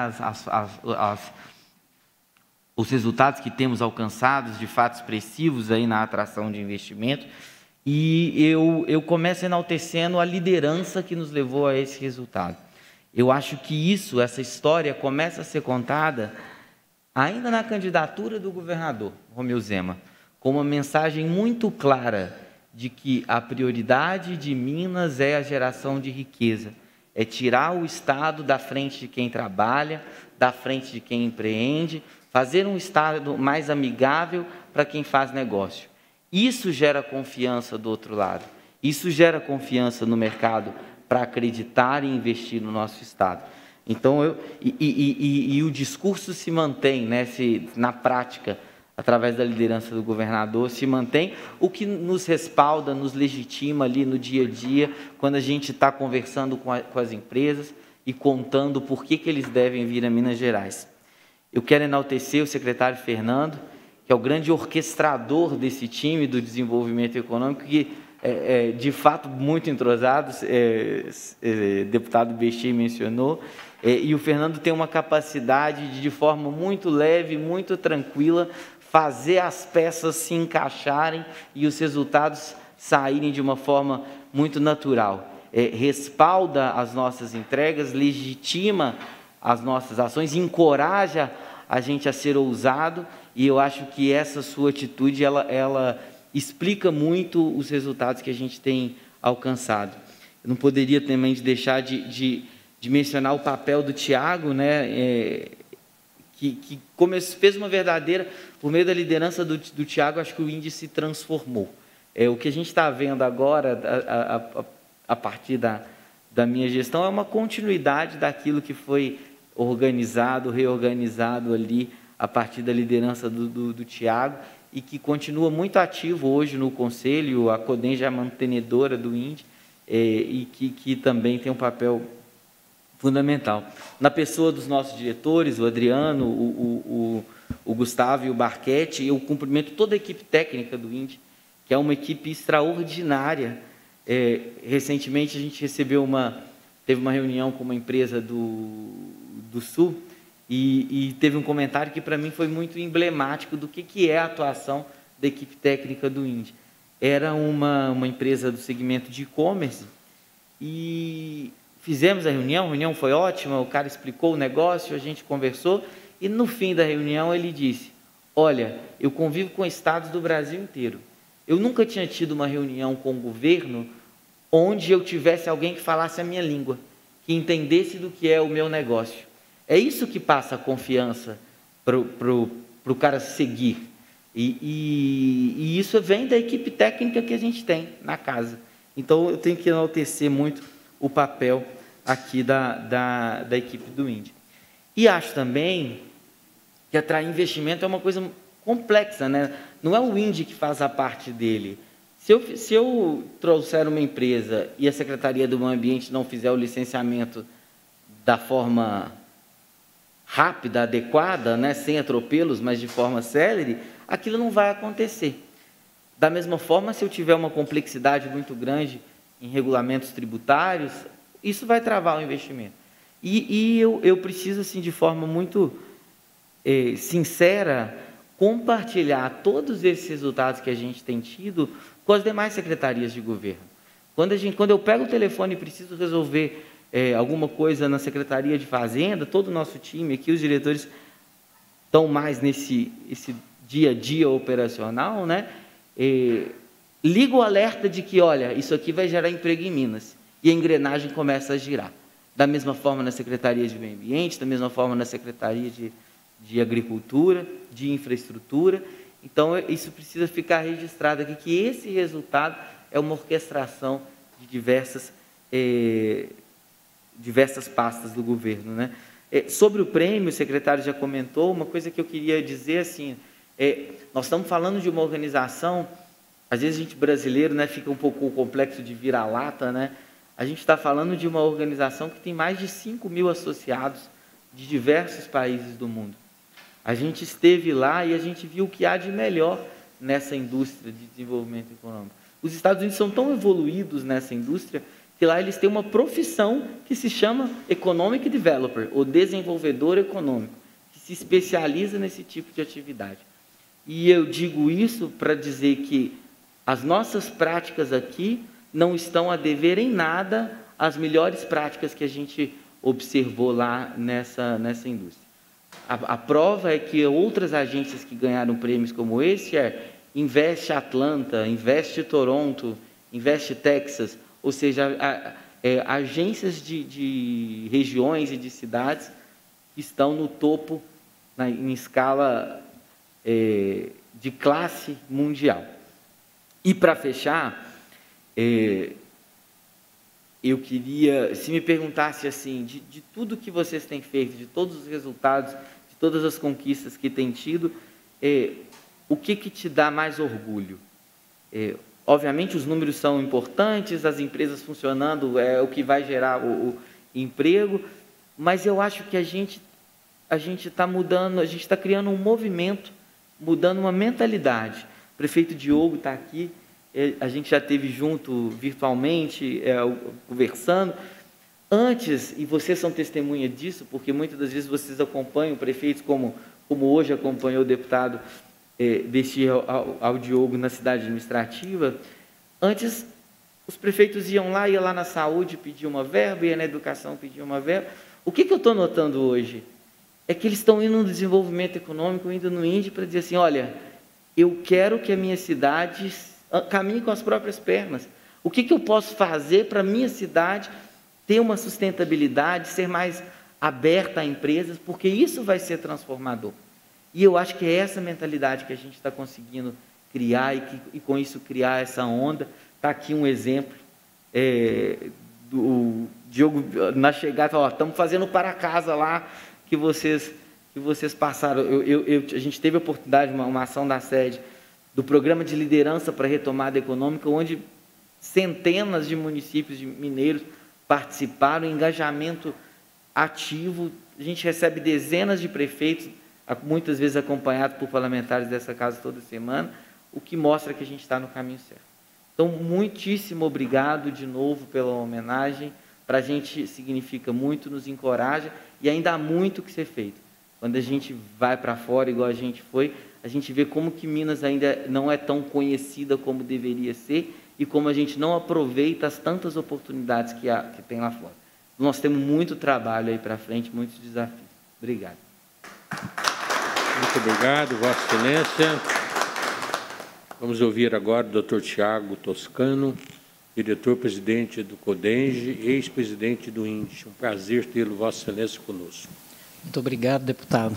os resultados que temos alcançados, de fato expressivos aí na atração de investimento, e eu começo enaltecendo a liderança que nos levou a esse resultado. Eu acho que essa história começa a ser contada ainda na candidatura do governador Romeu Zema, com uma mensagem muito clara de que a prioridade de Minas é a geração de riqueza, é tirar o Estado da frente de quem trabalha, da frente de quem empreende, fazer um Estado mais amigável para quem faz negócio. Isso gera confiança do outro lado, isso gera confiança no mercado para acreditar e investir no nosso Estado. Então, o discurso se mantém, né, na prática, através da liderança do governador, se mantém, o que nos respalda, nos legitima ali no dia a dia, quando a gente está conversando com as empresas e contando por que eles devem vir a Minas Gerais. Eu quero enaltecer o secretário Fernando, que é o grande orquestrador desse time do desenvolvimento econômico, que de fato muito entrosado, deputado Bexir mencionou, e o Fernando tem uma capacidade de forma muito leve, muito tranquila, fazer as peças se encaixarem e os resultados saírem de uma forma muito natural. Respalda as nossas entregas, legitima as nossas ações, encoraja a gente a ser ousado, e eu acho que essa sua atitude, ela explica muito os resultados que a gente tem alcançado. Eu não poderia também deixar de mencionar o papel do Tiago, né, que fez uma verdadeira, por meio da liderança do Tiago, acho que o índice se transformou. O que a gente está vendo agora, a partir da minha gestão, é uma continuidade daquilo que foi organizado, reorganizado ali, a partir da liderança do Tiago, e que continua muito ativo hoje no Conselho. A CODEM já é mantenedora do INDE, e que também tem um papel fundamental. Na pessoa dos nossos diretores, o Adriano, o Gustavo e o Barquete, eu cumprimento toda a equipe técnica do INDE, que é uma equipe extraordinária. Recentemente a gente teve uma reunião com uma empresa do Sul, e teve um comentário que para mim foi muito emblemático do que é a atuação da equipe técnica do INDE. Era uma empresa do segmento de e-commerce, e fizemos a reunião foi ótima, o cara explicou o negócio, a gente conversou, e no fim da reunião ele disse: olha, eu convivo com estados do Brasil inteiro, eu nunca tinha tido uma reunião com o governo onde eu tivesse alguém que falasse a minha língua, que entendesse do que é o meu negócio. É isso que passa a confiança para o cara seguir. E isso vem da equipe técnica que a gente tem na casa. Então, eu tenho que enaltecer muito o papel aqui da equipe do INDE. E acho também que atrair investimento é uma coisa complexa, né? Não é o INDE que faz a parte dele. Se eu trouxer uma empresa e a Secretaria do Meio Ambiente não fizer o licenciamento da forma rápida, adequada, né, sem atropelos, mas de forma célere, aquilo não vai acontecer. Da mesma forma, se eu tiver uma complexidade muito grande em regulamentos tributários, isso vai travar o investimento. E eu preciso, assim, de forma muito sincera, compartilhar todos esses resultados que a gente tem tido com as demais secretarias de governo. Quando eu pego o telefone e preciso resolver alguma coisa na Secretaria de Fazenda, todo o nosso time aqui, os diretores estão mais esse dia a dia operacional, né? Liga o alerta de que, olha, isso aqui vai gerar emprego em Minas, e a engrenagem começa a girar. Da mesma forma na Secretaria de Meio Ambiente, da mesma forma na Secretaria de Agricultura, de Infraestrutura. Então, isso precisa ficar registrado aqui, que esse resultado é uma orquestração de diversas pastas do governo, né? Sobre o prêmio, o secretário já comentou, uma coisa que eu queria dizer, assim, nós estamos falando de uma organização, às vezes a gente brasileiro, né, fica um pouco complexo de vira-lata, né? A gente está falando de uma organização que tem mais de 5.000 associados de diversos países do mundo. A gente esteve lá e a gente viu o que há de melhor nessa indústria de desenvolvimento econômico. Os Estados Unidos são tão evoluídos nessa indústria que lá eles têm uma profissão que se chama Economic Developer, ou desenvolvedor econômico, que se especializa nesse tipo de atividade. E eu digo isso para dizer que as nossas práticas aqui não estão a dever em nada às melhores práticas que a gente observou lá nessa indústria. A prova é que outras agências que ganharam prêmios como esse Invest Atlanta, Invest Toronto, Invest Texas, ou seja, agências de regiões e de cidades que estão no topo em escala de classe mundial. E para fechar, eu queria, se me perguntasse assim, de tudo que vocês têm feito, de todos os resultados, de todas as conquistas que têm tido, o que te dá mais orgulho? Obviamente, os números são importantes, as empresas funcionando é o que vai gerar o emprego, mas eu acho que a gente está mudando, a gente está criando um movimento, mudando uma mentalidade. O prefeito Diogo está aqui, a gente já esteve junto virtualmente, conversando. Antes, e vocês são testemunha disso, porque muitas das vezes vocês acompanham prefeitos como hoje acompanhou o deputado vestir ao Diogo na cidade administrativa. Antes, os prefeitos iam lá na saúde, pediam uma verba, ia na educação, pediam uma verba. O que eu estou notando hoje? É que eles estão indo no desenvolvimento econômico, indo no INDE, para dizer assim, olha, eu quero que a minha cidade caminhe com as próprias pernas. O que eu posso fazer para a minha cidade ter uma sustentabilidade, ser mais aberta a empresas, porque isso vai ser transformador. E eu acho que é essa mentalidade que a gente está conseguindo criar e com isso criar essa onda. Está aqui um exemplo do Diogo na chegada, falou, estamos fazendo para casa lá que vocês passaram. A gente teve a oportunidade, uma ação da sede, do Programa de Liderança para a Retomada Econômica, onde centenas de municípios mineiros participaram, engajamento ativo. A gente recebe dezenas de prefeitos, muitas vezes acompanhados por parlamentares dessa casa toda semana, o que mostra que a gente está no caminho certo. Então, muitíssimo obrigado de novo pela homenagem. Para a gente significa muito, nos encoraja e ainda há muito que ser feito. Quando a gente vai para fora, igual a gente foi, a gente vê como que Minas ainda não é tão conhecida como deveria ser e como a gente não aproveita as tantas oportunidades que tem lá fora. Nós temos muito trabalho aí para frente, muitos desafios. Obrigado. Muito obrigado, Vossa Excelência. Vamos ouvir agora o Dr. Tiago Toscano, diretor-presidente do CODENGE, ex-presidente do INDE. Um prazer tê-lo, Vossa Excelência, conosco. Muito obrigado, deputado.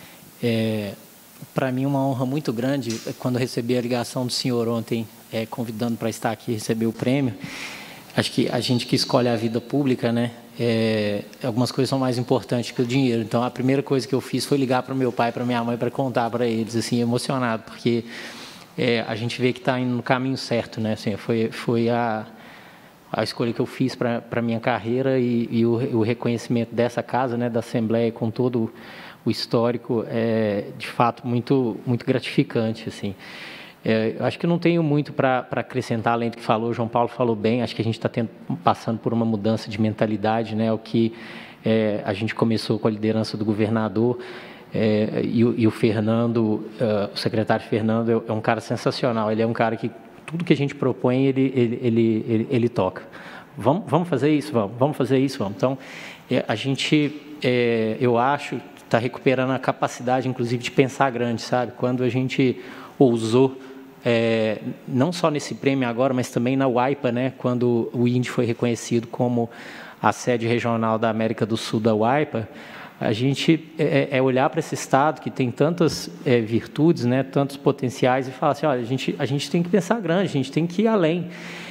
Para mim, uma honra muito grande, quando recebi a ligação do senhor ontem, convidando para estar aqui e receber o prêmio. Acho que a gente que escolhe a vida pública, né, algumas coisas são mais importantes que o dinheiro. Então, a primeira coisa que eu fiz foi ligar para o meu pai e para minha mãe para contar para eles, assim, emocionado, porque a gente vê que está indo no caminho certo, né? Assim, foi a escolha que eu fiz para a minha carreira e o reconhecimento dessa casa, né, da Assembleia, com todo o histórico, é de fato muito, muito gratificante, assim. Eu acho que não tenho muito para acrescentar além do que falou. O João Paulo falou bem. Acho que a gente está passando por uma mudança de mentalidade, né? O que a gente começou com a liderança do governador e o Fernando, o secretário Fernando, é um cara sensacional. Ele é um cara que tudo que a gente propõe, ele toca. Vamos fazer isso? Vamos fazer isso? Vamos. Então, a gente, eu acho, está recuperando a capacidade, inclusive, de pensar grande, sabe? Quando a gente ousou, não só nesse prêmio agora, mas também na UAIPA, né? Quando o INDE foi reconhecido como a sede regional da América do Sul da UAIPA, a gente olhar para esse estado que tem tantas virtudes, né? Tantos potenciais e falar assim, olha, a gente tem que pensar grande, a gente tem que ir além.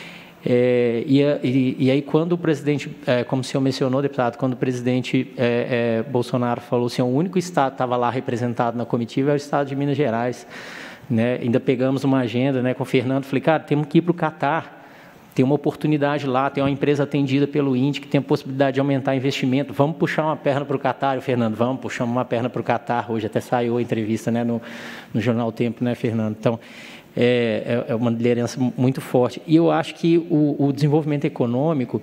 E aí, quando o presidente, como o senhor mencionou, deputado, quando o presidente Bolsonaro falou assim, o único estado que estava lá representado na comitiva é o estado de Minas Gerais, né? Ainda pegamos uma agenda, né, com o Fernando, falei, cara, temos que ir para o Catar, tem uma oportunidade lá, tem uma empresa atendida pelo INDE que tem a possibilidade de aumentar investimento, vamos puxar uma perna para o Catar, o Fernando, vamos puxar uma perna para o Catar, hoje até saiu a entrevista, né, no Jornal O Tempo, né, Fernando? Então, é uma liderança muito forte. E eu acho que o desenvolvimento econômico,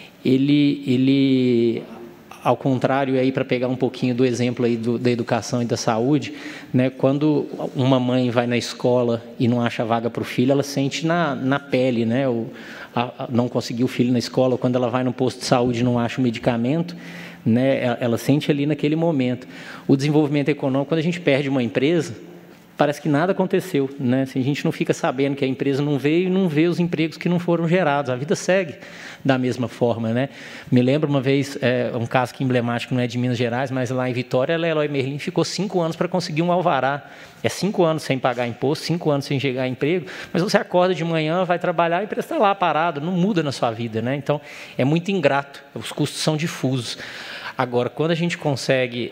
ele ao contrário, aí para pegar um pouquinho do exemplo aí da educação e da saúde, né, quando uma mãe vai na escola e não acha vaga para o filho, ela sente na pele, né, não conseguir o filho na escola, ou quando ela vai no posto de saúde e não acha o medicamento, né, ela sente ali naquele momento. O desenvolvimento econômico, quando a gente perde uma empresa, parece que nada aconteceu, né? Assim, a gente não fica sabendo que a empresa não veio e não vê os empregos que não foram gerados. A vida segue da mesma forma, né? Me lembro uma vez, um caso que emblemático, não é de Minas Gerais, mas lá em Vitória, a Leroy Merlin ficou 5 anos para conseguir um alvará. 5 anos sem pagar imposto, 5 anos sem chegar a emprego, mas você acorda de manhã, vai trabalhar e a empresa está lá parado, não muda na sua vida, né? Então, é muito ingrato, os custos são difusos. Agora, quando a gente consegue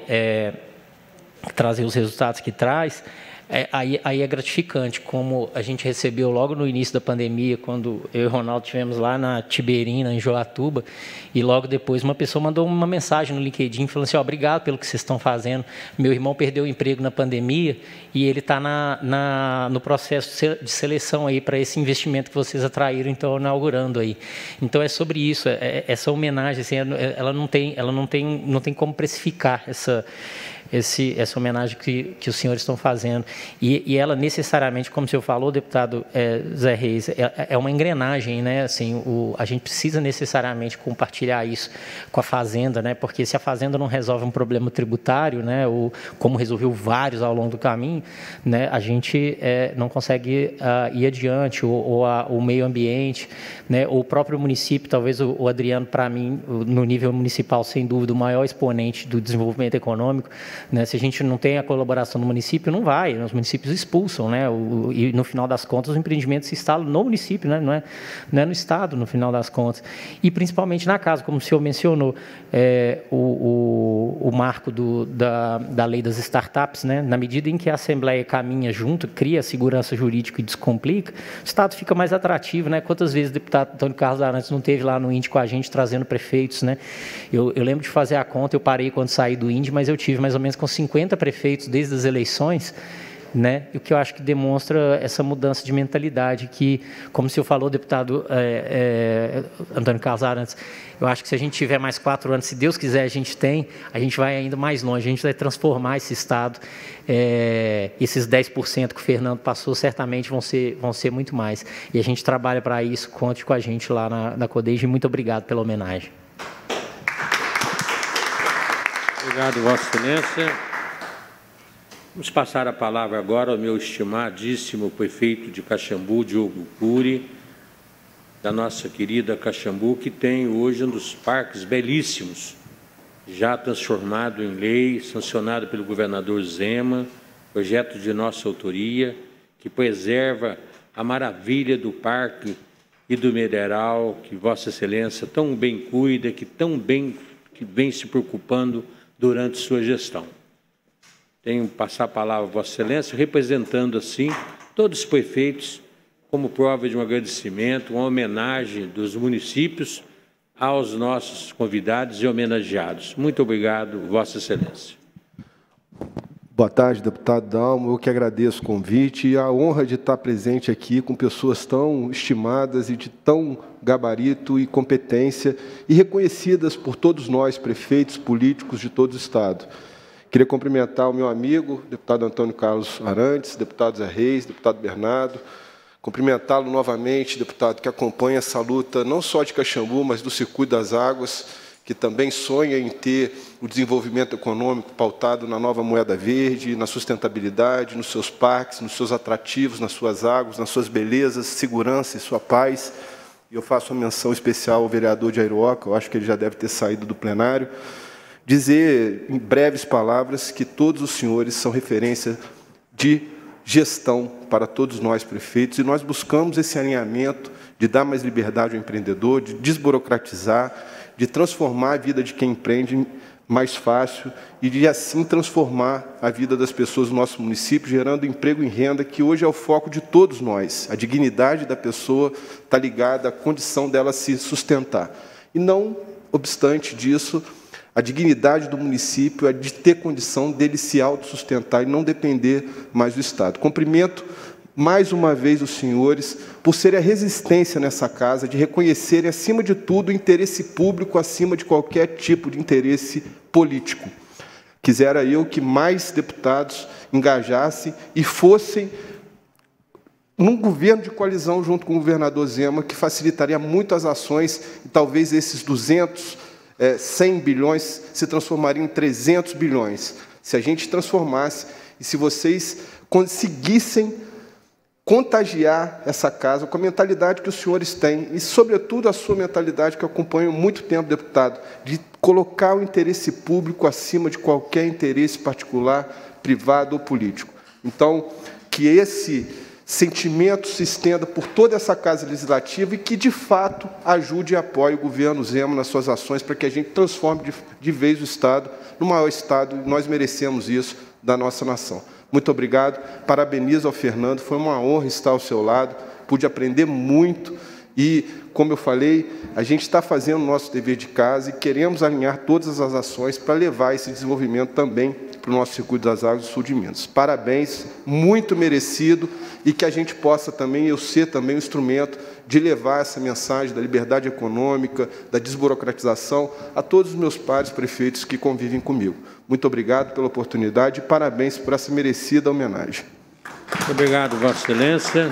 trazer os resultados que traz, aí é gratificante, como a gente recebeu logo no início da pandemia, quando eu e o Ronaldo estivemos lá na Tiberina, em Joatuba, e logo depois uma pessoa mandou uma mensagem no LinkedIn falando assim, obrigado pelo que vocês estão fazendo, meu irmão perdeu o emprego na pandemia e ele está no processo de seleção aí para esse investimento que vocês atraíram, então inaugurando aí. Então é sobre isso, essa homenagem, assim, ela não tem como precificar essa homenagem que os senhores estão fazendo. E ela necessariamente, como o senhor falou, deputado Zé Reis, é uma engrenagem, né? Assim, a gente precisa necessariamente compartilhar isso com a Fazenda, né? Porque se a Fazenda não resolve um problema tributário, né? Ou como resolveu vários ao longo do caminho, né? A gente não consegue ir adiante, ou o meio ambiente, né? Ou o próprio município, talvez o Adriano, para mim, no nível municipal, sem dúvida, o maior exponente do desenvolvimento econômico, né? Se a gente não tem a colaboração do município, não vai, os municípios expulsam, né? E no final das contas os empreendimentos se instalam no município, né? Não é no Estado, no final das contas. E principalmente na casa, como o senhor mencionou, o marco da lei das startups, né? Na medida em que a Assembleia caminha junto, cria a segurança jurídica e descomplica, o Estado fica mais atrativo, né? Quantas vezes o deputado Antônio Carlos Arantes não esteve lá no INDE com a gente trazendo prefeitos, né? Eu lembro de fazer a conta, eu parei quando saí do INDE, mas eu tive mais ou menos com 50 prefeitos desde as eleições, né? O que eu acho que demonstra essa mudança de mentalidade que, como o senhor falou, deputado Antônio Carlos Arantes, eu acho que se a gente tiver mais 4 anos, se Deus quiser, a gente vai ainda mais longe, a gente vai transformar esse Estado, esses 10% que o Fernando passou, certamente vão ser muito mais. E a gente trabalha para isso, conte com a gente lá na CODEJ, e muito obrigado pela homenagem. Obrigado, Vossa Excelência. Vamos passar a palavra agora ao meu estimadíssimo prefeito de Caxambu, Diogo Cury, da nossa querida Caxambu, que tem hoje um dos parques belíssimos, já transformado em lei, sancionado pelo governador Zema, projeto de nossa autoria, que preserva a maravilha do parque e do mineral, que Vossa Excelência tão bem cuida, que vem se preocupando durante sua gestão. Tenho que passar a palavra a Vossa Excelência, representando, assim, todos os prefeitos, como prova de um agradecimento, uma homenagem dos municípios aos nossos convidados e homenageados. Muito obrigado, Vossa Excelência. Boa Boa tarde, deputado Dalmo. Eu que agradeço o convite e a honra de estar presente aqui com pessoas tão estimadas e de tão gabarito e competência e reconhecidas por todos nós, prefeitos, políticos de todo o Estado. Queria cumprimentar o meu amigo, deputado Antônio Carlos Arantes, deputado Zé Reis, deputado Bernardo, cumprimentá-lo novamente, deputado, que acompanha essa luta não só de Caxambu, mas do Circuito das Águas, que também sonha em ter o desenvolvimento econômico pautado na nova moeda verde, na sustentabilidade, nos seus parques, nos seus atrativos, nas suas águas, nas suas belezas, segurança e sua paz. E eu faço uma menção especial ao vereador de Airoca, eu acho que ele já deve ter saído do plenário, dizer em breves palavras que todos os senhores são referência de gestão para todos nós prefeitos, e nós buscamos esse alinhamento de dar mais liberdade ao empreendedor, de desburocratizar, de transformar a vida de quem empreende mais fácil e de, assim, transformar a vida das pessoas do nosso município, gerando emprego e renda, que hoje é o foco de todos nós. A dignidade da pessoa está ligada à condição dela se sustentar. E, não obstante disso, a dignidade do município é de ter condição dele se autossustentar e não depender mais do Estado. Cumprimento mais uma vez os senhores por serem a resistência nessa casa, de reconhecerem, acima de tudo, o interesse público acima de qualquer tipo de interesse político. Quisera eu que mais deputados engajassem e fossem num governo de coalizão junto com o governador Zema, que facilitaria muito as ações, e talvez esses 100 bilhões se transformariam em 300 bilhões. Se a gente transformasse e se vocês conseguissem contagiar essa casa com a mentalidade que os senhores têm e, sobretudo, a sua mentalidade, que eu acompanho há muito tempo, deputado, de colocar o interesse público acima de qualquer interesse particular, privado ou político. Então, que esse sentimento se estenda por toda essa Casa Legislativa e que, de fato, ajude e apoie o governo Zema nas suas ações para que a gente transforme de vez o Estado no maior Estado, e nós merecemos isso da nossa nação. Muito obrigado, parabenizo ao Fernando, foi uma honra estar ao seu lado, pude aprender muito e, como eu falei, a gente está fazendo o nosso dever de casa e queremos alinhar todas as ações para levar esse desenvolvimento também para o nosso Circuito das Águas do Sul de Minas. Parabéns, muito merecido, e que a gente possa também, eu ser também um instrumento de levar essa mensagem da liberdade econômica, da desburocratização a todos os meus pares prefeitos que convivem comigo. Muito obrigado pela oportunidade e parabéns por essa merecida homenagem. Muito obrigado, Vossa Excelência.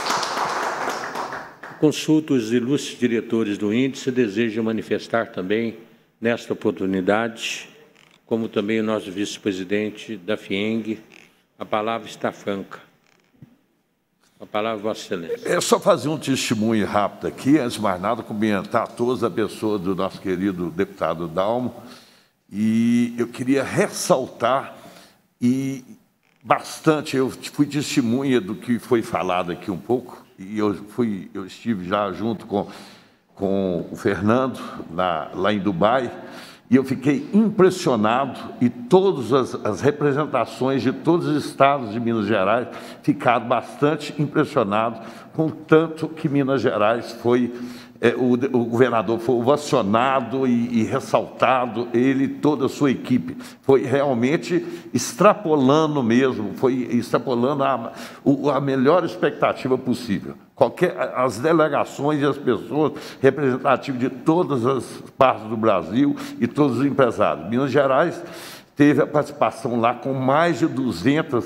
Consulto os ilustres diretores do índice, desejo manifestar também, nesta oportunidade, como também o nosso vice-presidente da FIENG, a palavra está franca. A palavra, Vossa Excelência. É só fazer um testemunho rápido aqui, antes de mais nada, cumprimentar a todos a pessoa do nosso querido deputado Dalmo, e eu queria ressaltar, e bastante, eu fui testemunha do que foi falado aqui um pouco, e eu estive já junto com o Fernando, lá em Dubai, e eu fiquei impressionado, e todas as representações de todos os estados de Minas Gerais ficaram bastante impressionados com o tanto que Minas Gerais foi, o governador foi ovacionado e ressaltado, ele e toda a sua equipe. Foi realmente extrapolando mesmo, foi extrapolando a melhor expectativa possível. As delegações e as pessoas representativas de todas as partes do Brasil e todos os empresários. Minas Gerais teve a participação lá com mais de 200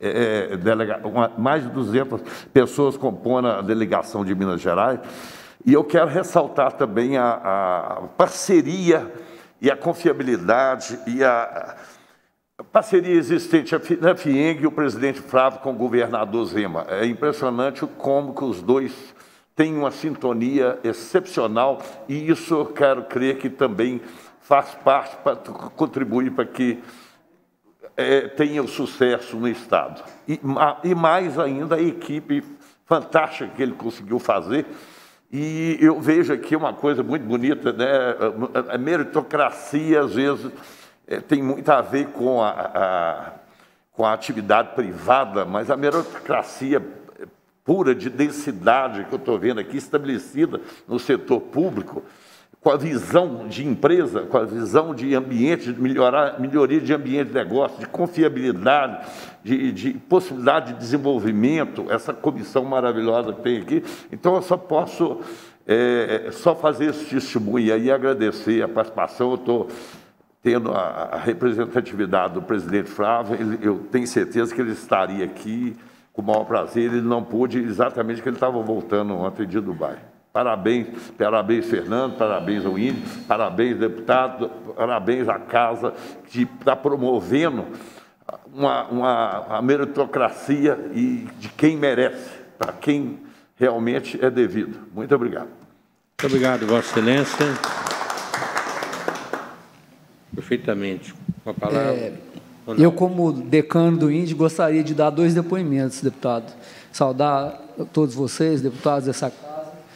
pessoas compondo a delegação de Minas Gerais. E eu quero ressaltar também a parceria e a confiabilidade e a parceria existente da FIENG e o presidente Flávio com o governador Zema. É impressionante como que os dois têm uma sintonia excepcional, e isso eu quero crer que também faz parte para contribuir para que tenha o sucesso no Estado. E mais ainda a equipe fantástica que ele conseguiu fazer. E eu vejo aqui uma coisa muito bonita, né? A meritocracia, às vezes, tem muito a ver com a atividade privada, mas a meritocracia pura de densidade que eu estou vendo aqui, estabelecida no setor público, com a visão de empresa, com a visão de ambiente, de melhoria de ambiente de negócio, de confiabilidade, de possibilidade de desenvolvimento, essa comissão maravilhosa que tem aqui. Então, eu só posso só fazer esse testemunho e aí agradecer a participação. Eu estou tendo a representatividade do presidente Flávio, eu tenho certeza que ele estaria aqui com o maior prazer. Ele não pôde, exatamente porque ele estava voltando ontem de Dubai. Parabéns, parabéns, Fernando, parabéns ao Índio, parabéns, deputado, parabéns à casa que está promovendo uma meritocracia e de quem merece, para quem realmente é devido. Muito obrigado. Muito obrigado, Vossa Excelência. Perfeitamente. Com a palavra. Eu, como decano do INDE, gostaria de dar 2 depoimentos, deputado. Saudar a todos vocês, deputados dessa casa,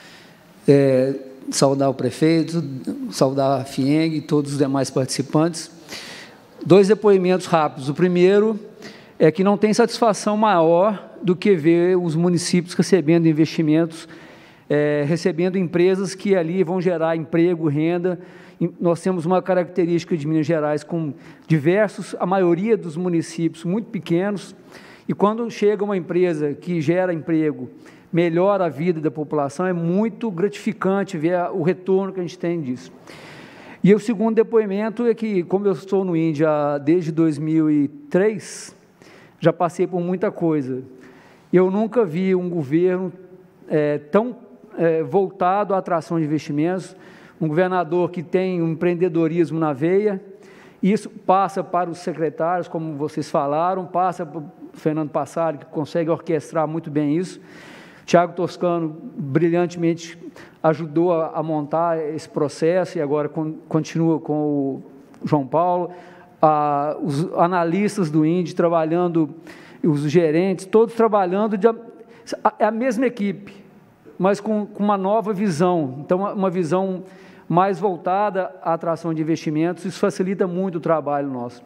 saudar o prefeito, saudar a FIENG e todos os demais participantes. 2 depoimentos rápidos. O primeiro é que não tem satisfação maior do que ver os municípios recebendo investimentos, recebendo empresas que ali vão gerar emprego, renda. Nós temos uma característica de Minas Gerais com diversos, a maioria dos municípios muito pequenos, e quando chega uma empresa que gera emprego, melhora a vida da população, é muito gratificante ver o retorno que a gente tem disso. E o segundo depoimento é que, como eu estou no INDE desde 2003, já passei por muita coisa. Eu nunca vi um governo tão voltado à atração de investimentos, um governador que tem um empreendedorismo na veia. Isso passa para os secretários, como vocês falaram, passa para o Fernando Passari, que consegue orquestrar muito bem isso. Tiago Toscano, brilhantemente, ajudou a montar esse processo e agora continua com o João Paulo. Os analistas do INDE trabalhando, os gerentes, todos trabalhando, é a mesma equipe, mas com uma nova visão. Então, uma visão mais voltada à atração de investimentos, isso facilita muito o trabalho nosso.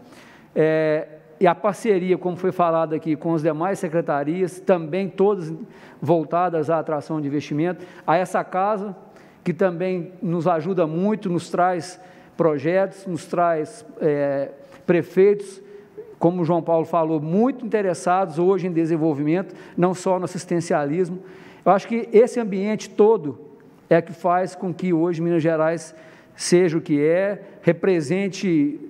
E a parceria, como foi falado aqui, com as demais secretarias, também todas voltadas à atração de investimento, a essa casa, que também nos ajuda muito, nos traz projetos, nos traz prefeitos, como o João Paulo falou, muito interessados hoje em desenvolvimento, não só no assistencialismo. Eu acho que esse ambiente todo é que faz com que hoje Minas Gerais seja o que represente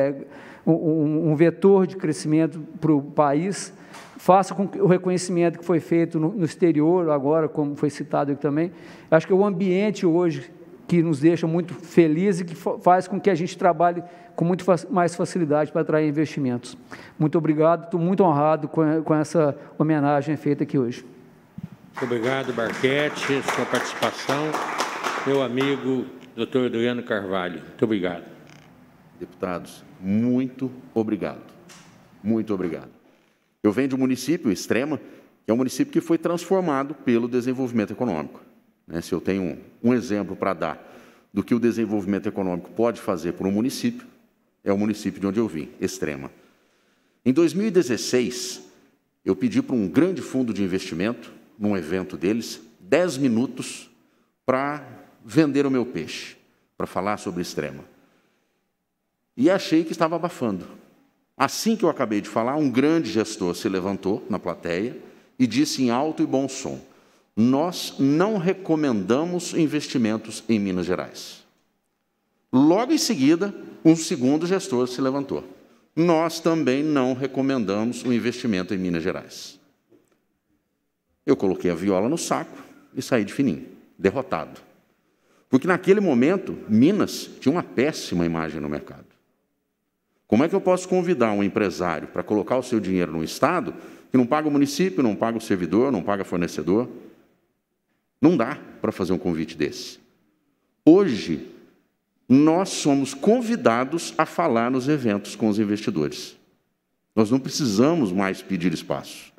um vetor de crescimento para o país, faça com que o reconhecimento que foi feito no exterior, agora, como foi citado aqui também, acho que é o ambiente hoje que nos deixa muito felizes e que faz com que a gente trabalhe com muito mais facilidade para atrair investimentos. Muito obrigado, estou muito honrado com essa homenagem feita aqui hoje. Muito obrigado, Barquete, sua participação. Meu amigo, doutor Adriano Carvalho, muito obrigado. Deputados, muito obrigado. Muito obrigado. Eu venho de um município, Extrema, que é um município que foi transformado pelo desenvolvimento econômico. Se eu tenho um exemplo para dar do que o desenvolvimento econômico pode fazer por um município, é o município de onde eu vim, Extrema. Em 2016, eu pedi para um grande fundo de investimento, num evento deles, 10 minutos para vender o meu peixe, para falar sobre Extrema. E achei que estava abafando. Assim que eu acabei de falar, um grande gestor se levantou na plateia e disse em alto e bom som: nós não recomendamos investimentos em Minas Gerais. Logo em seguida, um segundo gestor se levantou: nós também não recomendamos o investimento em Minas Gerais. Eu coloquei a viola no saco e saí de fininho, derrotado. Porque naquele momento, Minas tinha uma péssima imagem no mercado. Como é que eu posso convidar um empresário para colocar o seu dinheiro num estado que não paga o município, não paga o servidor, não paga fornecedor? Não dá para fazer um convite desse. Hoje, nós somos convidados a falar nos eventos com os investidores. Nós não precisamos mais pedir espaço.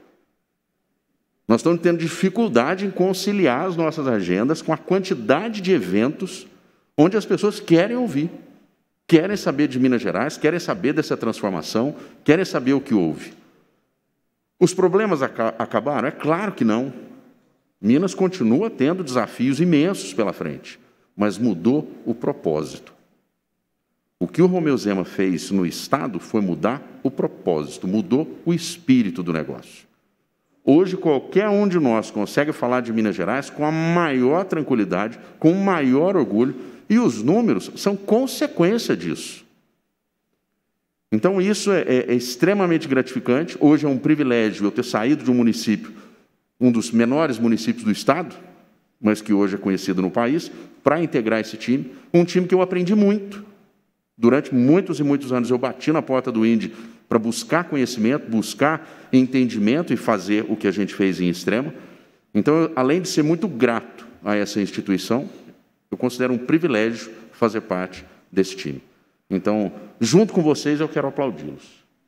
Nós estamos tendo dificuldade em conciliar as nossas agendas com a quantidade de eventos onde as pessoas querem ouvir, querem saber de Minas Gerais, querem saber dessa transformação, querem saber o que houve. Os problemas acabaram? É claro que não. Minas continua tendo desafios imensos pela frente, mas mudou o propósito. O que o Romeu Zema fez no Estado foi mudar o propósito, mudou o espírito do negócio. Hoje, qualquer um de nós consegue falar de Minas Gerais com a maior tranquilidade, com o maior orgulho, e os números são consequência disso. Então, isso é extremamente gratificante. Hoje é um privilégio eu ter saído de um município, um dos menores municípios do Estado, mas que hoje é conhecido no país, para integrar esse time, um time que eu aprendi muito. Durante muitos e muitos anos, eu bati na porta do INDE para buscar conhecimento, buscar entendimento e fazer o que a gente fez em Extrema. Então, além de ser muito grato a essa instituição, eu considero um privilégio fazer parte desse time. Então, junto com vocês, eu quero aplaudi-los.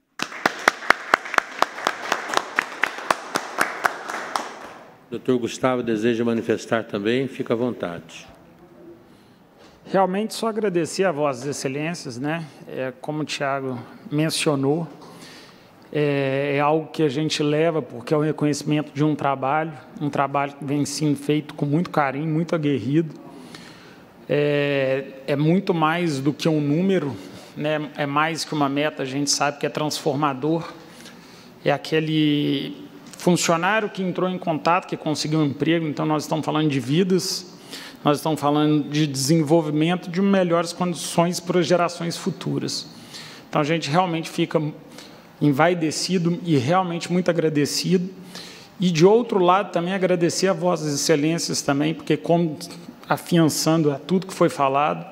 Doutor Gustavo deseja manifestar também? Fica à vontade. Realmente, só agradecer a Vossas Excelências, né? Como o Tiago mencionou, é algo que a gente leva porque é o reconhecimento de um trabalho que vem sendo feito com muito carinho, muito aguerrido. É muito mais do que um número, né? É mais que uma meta, a gente sabe que é transformador. É aquele funcionário que entrou em contato, que conseguiu um emprego, então nós estamos falando de vidas, nós estamos falando de desenvolvimento de melhores condições para as gerações futuras. Então, a gente realmente fica envaidecido e realmente muito agradecido. E, de outro lado, também agradecer a Vossas Excelências também, porque, como afiançando a tudo que foi falado,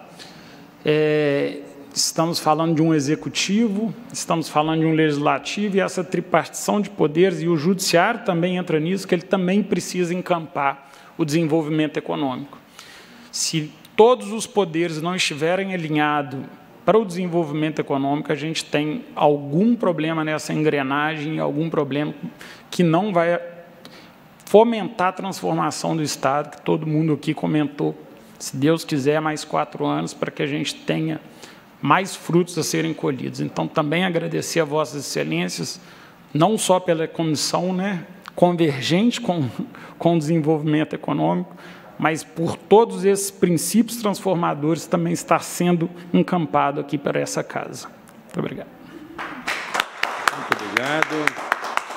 estamos falando de um executivo, estamos falando de um legislativo, e essa tripartição de poderes, e o judiciário também entra nisso, que ele também precisa encampar o desenvolvimento econômico. Se todos os poderes não estiverem alinhados para o desenvolvimento econômico, a gente tem algum problema nessa engrenagem, algum problema que não vai fomentar a transformação do Estado, que todo mundo aqui comentou, se Deus quiser, mais 4 anos, para que a gente tenha mais frutos a serem colhidos. Então, também agradecer a Vossas Excelências, não só pela comissão, né, convergente com o desenvolvimento econômico, mas por todos esses princípios transformadores também está sendo encampado aqui para essa casa. Muito obrigado. Muito obrigado.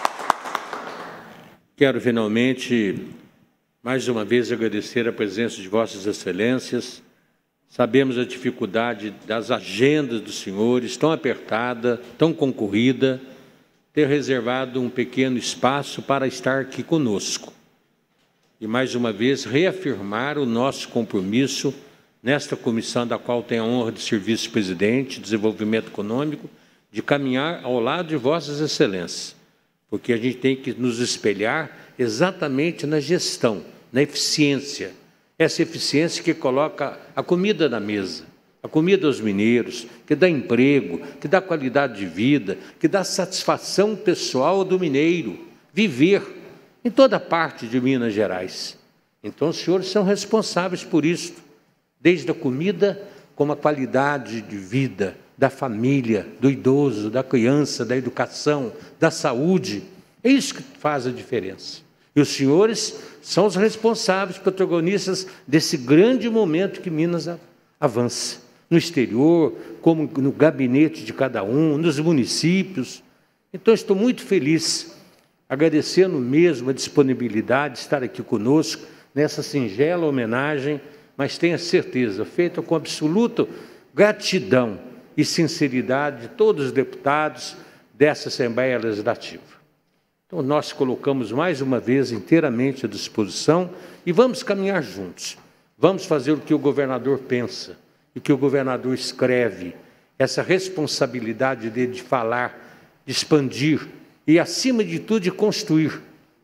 Quero, finalmente, mais uma vez, agradecer a presença de Vossas Excelências. Sabemos a dificuldade das agendas dos senhores, tão apertada, tão concorrida, ter reservado um pequeno espaço para estar aqui conosco. E, mais uma vez, reafirmar o nosso compromisso nesta comissão da qual tenho a honra de ser vice-presidente, Desenvolvimento Econômico, de caminhar ao lado de Vossas Excelências, porque a gente tem que nos espelhar exatamente na gestão, na eficiência, essa eficiência que coloca a comida na mesa, a comida aos mineiros, que dá emprego, que dá qualidade de vida, que dá satisfação pessoal do mineiro, viver em toda parte de Minas Gerais. Então, os senhores são responsáveis por isso, desde a comida, como a qualidade de vida da família, do idoso, da criança, da educação, da saúde. É isso que faz a diferença. E os senhores são os responsáveis, protagonistas desse grande momento que Minas avança. No exterior, como no gabinete de cada um, nos municípios. Então, estou muito feliz, agradecendo mesmo a disponibilidade de estar aqui conosco, nessa singela homenagem, mas tenha certeza, feita com absoluta gratidão e sinceridade de todos os deputados dessa Assembleia Legislativa. Então, nós colocamos mais uma vez inteiramente à disposição e vamos caminhar juntos. Vamos fazer o que o governador pensa e o que o governador escreve, essa responsabilidade dele de falar, de expandir e, acima de tudo, de construir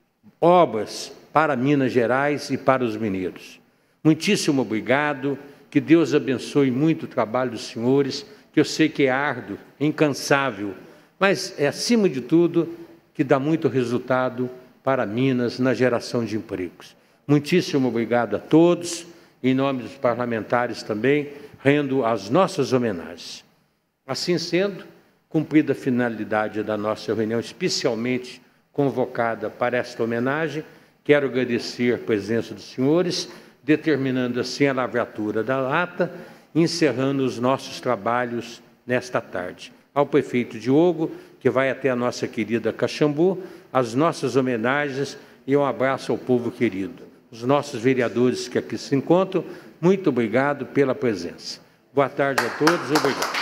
obras para Minas Gerais e para os mineiros. Muitíssimo obrigado, que Deus abençoe muito o trabalho dos senhores, que eu sei que é árduo, incansável, mas é, acima de tudo, que dá muito resultado para Minas na geração de empregos. Muitíssimo obrigado a todos, em nome dos parlamentares também, rendo as nossas homenagens. Assim sendo, cumprida a finalidade da nossa reunião, especialmente convocada para esta homenagem, quero agradecer a presença dos senhores, determinando assim a lavratura da ata, encerrando os nossos trabalhos nesta tarde. Ao prefeito Diogo, que vai até a nossa querida Caxambu, as nossas homenagens e um abraço ao povo querido. Os nossos vereadores que aqui se encontram, muito obrigado pela presença. Boa tarde a todos, obrigado.